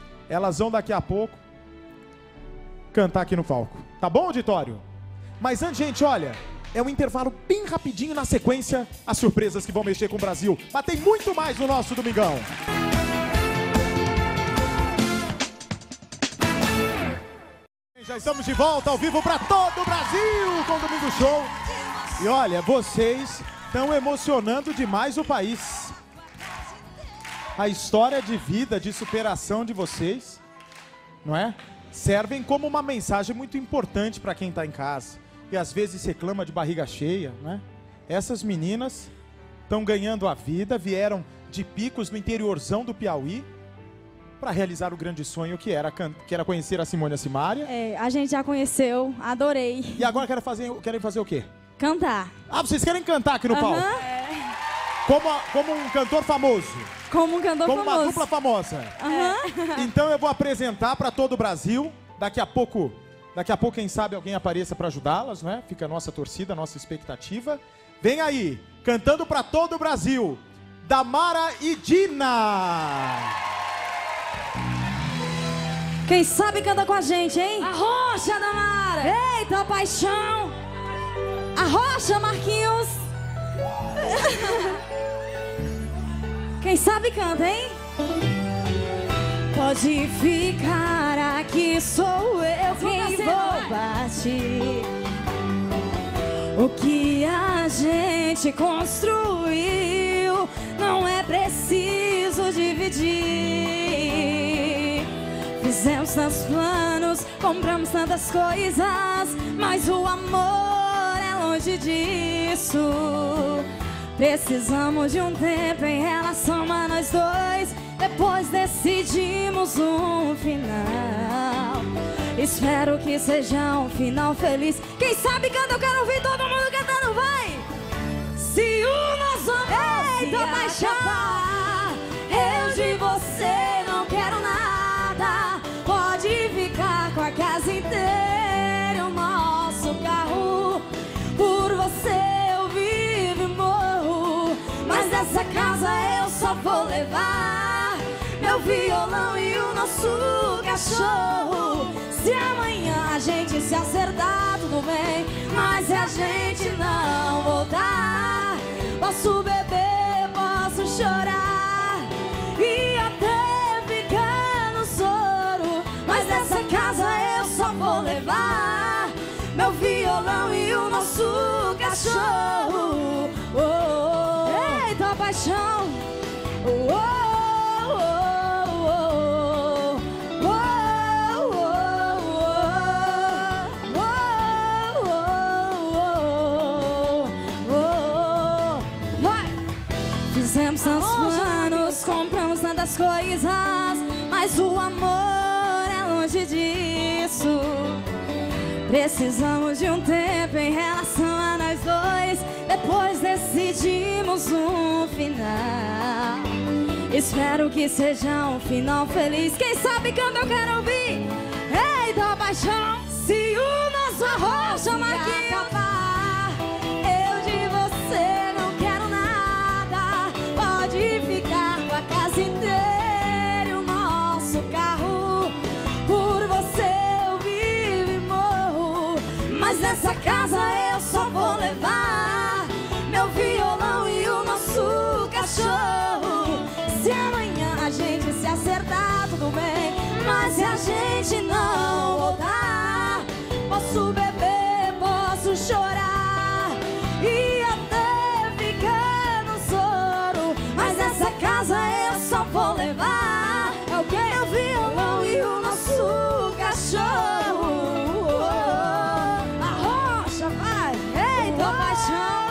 cantar aqui no palco. Tá bom, auditório? Mas antes, gente, olha, é um intervalo bem rapidinho, na sequência, as surpresas que vão mexer com o Brasil. Mas tem muito mais no nosso Domingão. Já estamos de volta ao vivo para todo o Brasil com o Domingo Show. E olha, vocês estão emocionando demais o país. A história de vida, de superação de vocês, não é? Servem como uma mensagem muito importante para quem está em casa e às vezes reclama de barriga cheia, né? Essas meninas estão ganhando a vida, vieram de Picos, no interiorzão do Piauí, para realizar o grande sonho que era conhecer a Simone e a Simária. É, a gente já conheceu, adorei. E agora querem fazer o quê? Cantar. Ah, vocês querem cantar aqui no palco? É. Como um cantor famoso. Como um cantor famoso. Como uma dupla famosa. Então eu vou apresentar para todo o Brasil. Daqui a pouco, quem sabe, alguém apareça para ajudá-las, né? Fica a nossa torcida, a nossa expectativa. Vem aí, cantando para todo o Brasil, Damara e Dina. Quem sabe canta com a gente, hein? Arrocha, Damara! Eita, paixão! Arrocha, Marquinhos! Quem sabe canta, hein? Pode ficar aqui, sou eu quem vou partir. O que a gente construiu não é preciso dividir. Fizemos tantos planos, compramos tantas coisas, mas o amor é longe disso. Precisamos de um tempo em relação a nós dois, depois decidimos um final. Espero que seja um final feliz. Quem sabe canta, eu quero ouvir todo mundo cantando, vai! Se o nosso amor se acabar, eu de você não quero nada. Pode ficar com a casa inteira, o nosso carro. Por você eu vivo e morro, mas dessa casa eu só vou levar meu violão e o nosso cachorro. Se amanhã a gente se acertar, tudo bem, mas se a gente não voltar, posso beber, posso chorar e até ficar no soro, mas dessa casa eu só vou levar meu violão e o nosso cachorro. Oh, oh, oh. Eita, paixão! Oh, oh. Fizemos tantos planos, compramos tantas coisas, mas o amor é longe disso. Precisamos de um tempo em relação a nós dois, depois decidimos um final. Espero que seja um final feliz. Quem sabe canta, eu quero ouvir. Eita, paixão! Se o nosso arrocha, Marquinhos, acabar, eu de você não quero nada. Pode ficar com a casa inteira e o nosso carro. Por você eu Mas se a gente não voltar, posso beber, posso chorar e até ficar no soro, mas nessa casa eu só vou levar meu violão e o nosso cachorro. A rocha vai, eita paixão.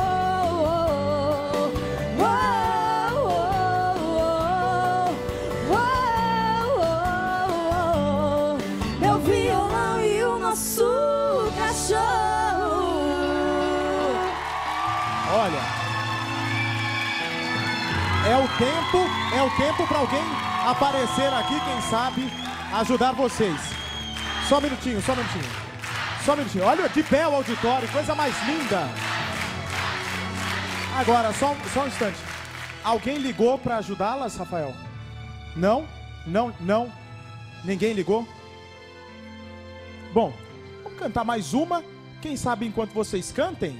Meu violão e o nosso cachorro. Olha, é o tempo para alguém aparecer aqui, quem sabe, ajudar vocês. Só um minutinho, só um minutinho. Só um minutinho. Olha, de pé o auditório, coisa mais linda. Agora, só um instante. Alguém ligou para ajudá-las, Rafael? Não? Não? Ninguém ligou? Bom, vamos cantar mais uma. Quem sabe enquanto vocês cantem,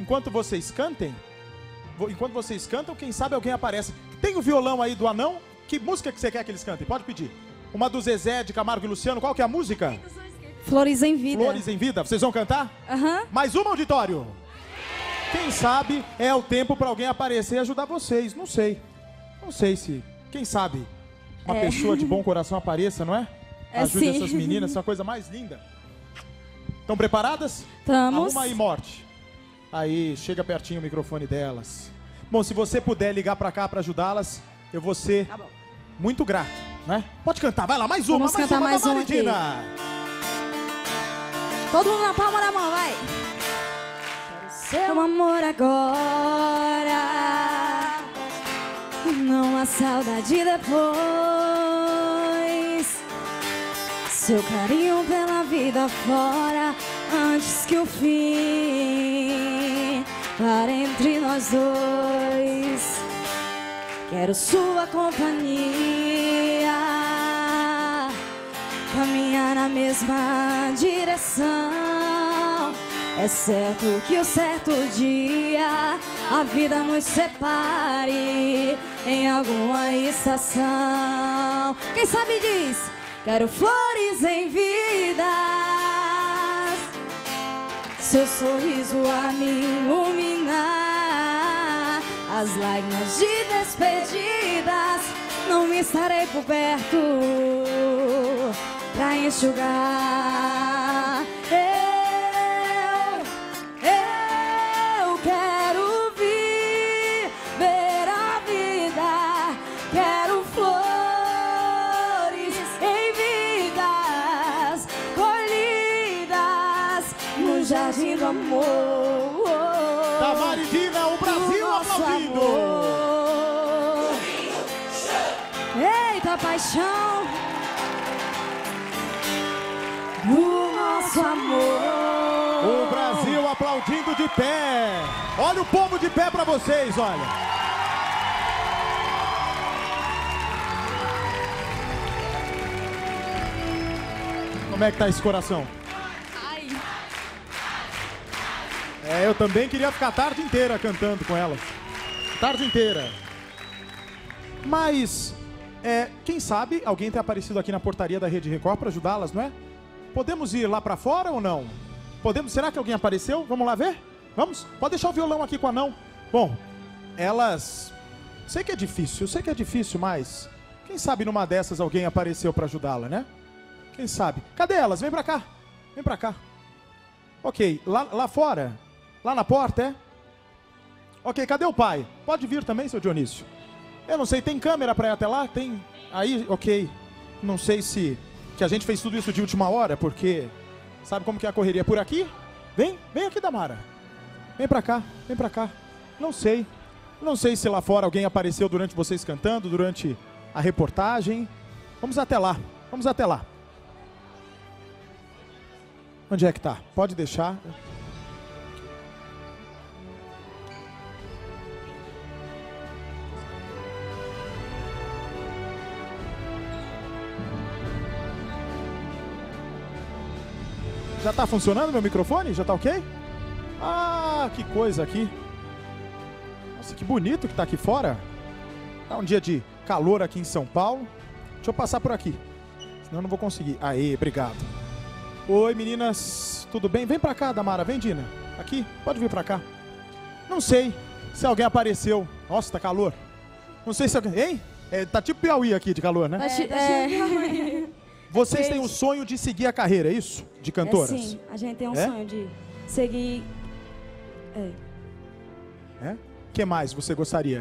quem sabe alguém aparece. Tem o violão aí do anão? Que música que você quer que eles cantem? Pode pedir. Uma do Zezé, de Camargo e Luciano. Qual que é a música? Flores em Vida. Flores em Vida. Vocês vão cantar? Mais uma, auditório? Quem sabe é o tempo para alguém aparecer e ajudar vocês. Não sei se... Quem sabe uma pessoa de bom coração apareça, não é? Ajude essas meninas, essa coisa mais linda. Estão preparadas? Estamos. Arruma aí, Morte. Aí, chega pertinho o microfone delas. Bom, se você puder ligar para cá para ajudá-las, eu vou ser muito grato, né? Pode cantar, vai lá, mais uma, Vamos cantar mais uma aqui. Todo mundo na palma da mão, vai. Seu amor agora, não há saudade depois. Seu carinho pela vida fora, antes que o fim para entre nós dois. Quero sua companhia, caminhar na mesma direção. É certo que o certo dia a vida nos separe em alguma estação. Quem sabe diz: quero flores em vidas, seu sorriso a me iluminar, as lágrimas de despedidas, não estarei por perto pra enxugar. Eu quero viver a vida, quero flores em vidas, colhidas no jardim do amor. Tamara e Dina, o Brasil aplaudindo. Eita paixão do nosso amor. O Brasil aplaudindo de pé. Olha o povo de pé pra vocês, olha. Como é que tá esse coração? Ai. Eu também queria ficar a tarde inteira cantando com elas. Tarde inteira. Mas, quem sabe alguém tem aparecido aqui na portaria da Rede Record para ajudá-las, não é? Podemos ir lá para fora ou não? Podemos? Será que alguém apareceu? Vamos lá ver? Vamos? Pode deixar o violão aqui com a anão. Bom, elas... Sei que é difícil, mas... Quem sabe numa dessas alguém apareceu para ajudá-la, né? Quem sabe? Cadê elas? Vem pra cá. Vem pra cá. Ok, lá fora. Lá na porta, é? Ok, cadê o pai? Pode vir também, seu Dionísio. Eu não sei, tem câmera pra ir até lá? Tem? Aí, ok. Não sei se... Que a gente fez tudo isso de última hora, porque... Sabe como que é a correria? Por aqui? Vem aqui, Damara. Vem pra cá. Não sei se lá fora alguém apareceu durante vocês cantando, durante a reportagem. Vamos até lá. Onde é que tá? Pode deixar. Já tá funcionando meu microfone? Já tá ok? Ah, que coisa aqui. Nossa, que bonito que tá aqui fora. Tá um dia de calor aqui em São Paulo. Deixa eu passar por aqui. Senão eu não vou conseguir. Aê, obrigado. Oi, meninas. Tudo bem? Vem pra cá, Damara. Vem, Dina. Aqui. Pode vir pra cá. Não sei se alguém apareceu. Nossa, tá calor. Não sei se alguém... Hein? Tá tipo Piauí aqui de calor, né? Vocês têm um sonho de seguir a carreira, é isso? De cantoras? Sim, a gente tem um sonho de seguir... O que mais você gostaria?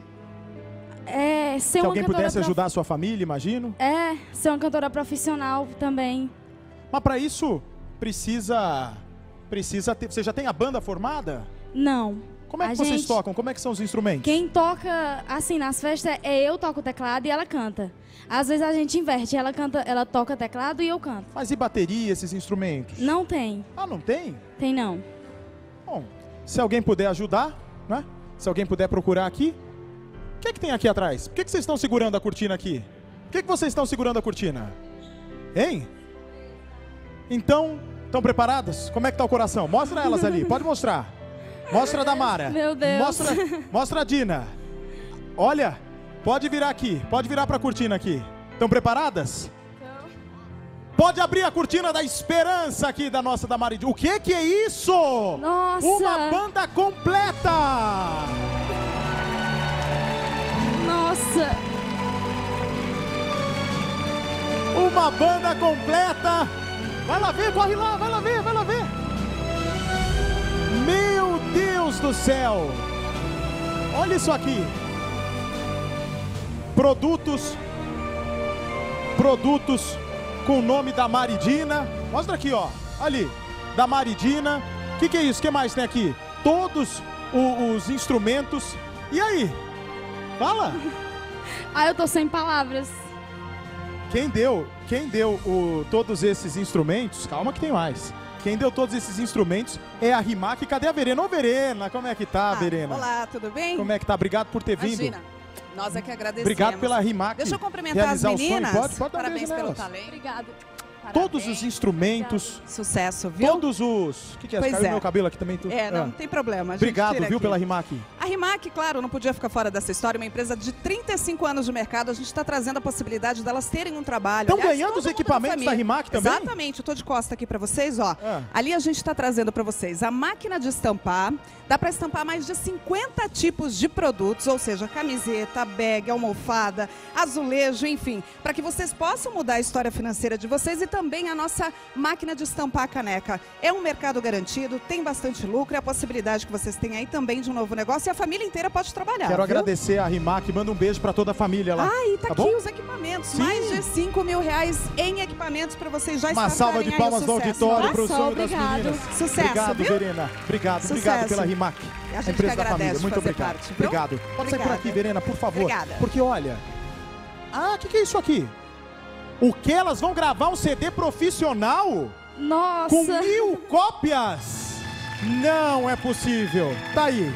Ser que uma alguém cantora pudesse ajudar a sua família, imagino. Ser uma cantora profissional também. Mas para isso, precisa ter... Você já tem a banda formada? Não. Como é que vocês tocam? Como é que são os instrumentos? Quem toca, assim, nas festas, eu toco o teclado e ela canta. Às vezes a gente inverte, ela toca teclado e eu canto. Mas e bateria, esses instrumentos? Não tem. Ah, não tem? Tem não. Bom, se alguém puder ajudar, né? Se alguém puder procurar aqui. O que é que tem aqui atrás? Por que vocês estão segurando a cortina aqui? Por que vocês estão segurando a cortina? Hein? Então, estão preparadas? Como é que tá o coração? Mostra elas ali, pode mostrar. Mostra a Damara. Meu Deus. Mostra a Dina. Olha, pode virar aqui, pode virar para a cortina aqui. Estão preparadas? Então. Pode abrir a cortina da esperança aqui da nossa Damara. O que é isso? Nossa! Uma banda completa! Nossa! Uma banda completa! Vai lá ver, corre lá, vai lá ver, vai lá ver! Meu Deus do céu! Olha isso aqui! Produtos com o nome da Maridina. Mostra aqui, ó. Ali, da Maridina. O que é isso? O que mais tem aqui? Todos os instrumentos. E aí? Fala! Eu tô sem palavras. Quem deu todos esses instrumentos? Calma que tem mais. Quem deu todos esses instrumentos é a Rimac. Cadê a Verena? Ô, Verena, como é que tá, Verena? Olá, tudo bem? Como é que tá? Obrigado por ter vindo. Imagina, nós é que agradecemos. Obrigado pela Rimac. Deixa eu cumprimentar as meninas. Pode dar Parabéns um beijo pelo nelas. talento. Obrigado. Todos os instrumentos. Obrigado. Sucesso, viu? Todos os... O que é? Pois Caiu é. meu cabelo aqui também. Não tem problema. Obrigado, viu, pela Rimac. A Rimac, claro, não podia ficar fora dessa história. Uma empresa de 35 anos de mercado. A gente está trazendo a possibilidade delas terem um trabalho. Estão ganhando os equipamentos da Rimac também? Exatamente. Eu tô de costa aqui para vocês, ó. Ali a gente está trazendo para vocês a máquina de estampar. Dá para estampar mais de 50 tipos de produtos, ou seja, camiseta, bag, almofada, azulejo, enfim, para que vocês possam mudar a história financeira de vocês e também a nossa máquina de estampar a caneca. É um mercado garantido, tem bastante lucro, é a possibilidade que vocês têm aí também de um novo negócio e a família inteira pode trabalhar. Quero agradecer a Rimac, manda um beijo para toda a família lá. E tá aqui bom? os equipamentos, Sim. mais de R$5.000 em equipamentos para vocês já Uma salva de palmas no auditório para o sonho das meninas. Sucesso, obrigado, viu? Verena. Obrigado, Sucesso. obrigado pela Rimac. A gente empresa que da família. agradece Muito fazer obrigado. parte, viu? Obrigado. Pode sair por aqui, Verena, por favor. Obrigada. Porque olha... o que é isso aqui? O que? Elas vão gravar um CD profissional? Nossa! Com 1000 cópias? Não é possível. Tá aí.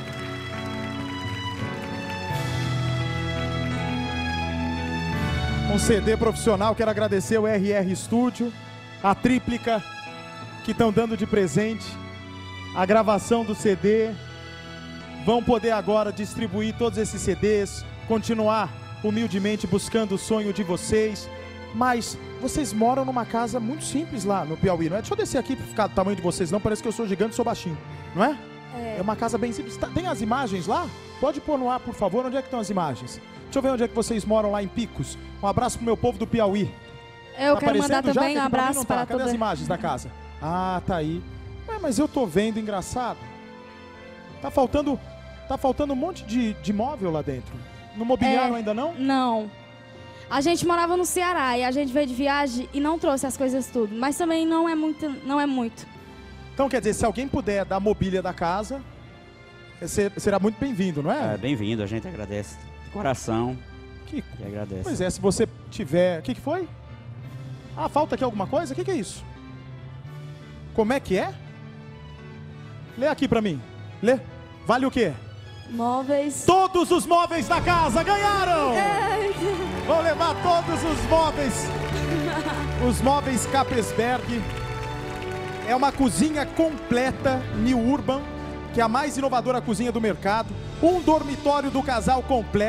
Um CD profissional. Quero agradecer o RR Studio, a Tríplica, que estão dando de presente a gravação do CD. Vão poder agora distribuir todos esses CDs, continuar humildemente buscando o sonho de vocês. Mas vocês moram numa casa muito simples lá no Piauí, não é? Deixa eu descer aqui para ficar do tamanho de vocês, não. Parece que eu sou gigante e sou baixinho, não é? É uma casa bem simples. Tem as imagens lá? Pode pôr no ar, por favor. Onde é que estão as imagens? Deixa eu ver onde é que vocês moram lá em Picos. Um abraço pro meu povo do Piauí. Eu tá quero mandar aparecendo já? também um abraço para Cadê as imagens da casa? Ah, tá aí. Mas eu tô vendo, engraçado. Tá faltando um monte de móvel lá dentro. No mobiliário ainda não? Não. A gente morava no Ceará e a gente veio de viagem e não trouxe as coisas tudo. Mas também não é muito. Então, quer dizer, se alguém puder dar a mobília da casa, será muito bem-vindo, não é? Bem-vindo, a gente agradece de coração. E agradece. Pois é, se você tiver... O que foi? Falta aqui alguma coisa? O que é isso? Como é que é? Lê aqui pra mim. Lê. Vale o quê? Móveis. Todos os móveis da casa ganharam! Vou levar todos os móveis. Os móveis Capesberg. É uma cozinha completa, New Urban, que é a mais inovadora cozinha do mercado. Um dormitório do casal completo.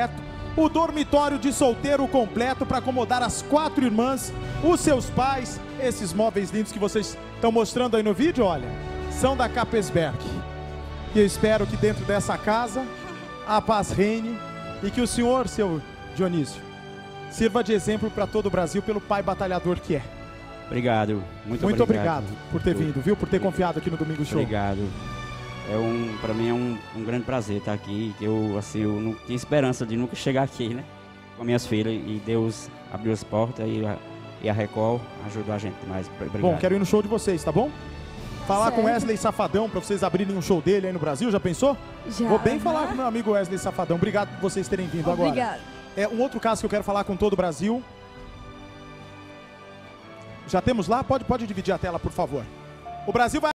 o dormitório de solteiro completo para acomodar as 4 irmãs, os seus pais. Esses móveis lindos que vocês estão mostrando aí no vídeo, olha, são da Capesberg. E eu espero que dentro dessa casa a paz reine e que o senhor, seu Dionísio, sirva de exemplo para todo o Brasil pelo pai batalhador que é. Obrigado. Muito obrigado por ter vindo, viu? Por ter confiado aqui no Domingo Show. Obrigado. Para mim é um grande prazer estar aqui. Eu não tinha esperança de nunca chegar aqui, né? Com minhas filhas. E Deus abriu as portas e a Record ajudou a gente. Mas obrigado. Bom, quero ir no show de vocês, tá bom? Falar com Wesley Safadão para vocês abrirem um show dele aí no Brasil, já pensou? Já. Vou bem falar com meu amigo Wesley Safadão. Obrigado por vocês terem vindo agora. Obrigado. Um outro caso que eu quero falar com todo o Brasil. Já temos lá? Pode dividir a tela, por favor. O Brasil vai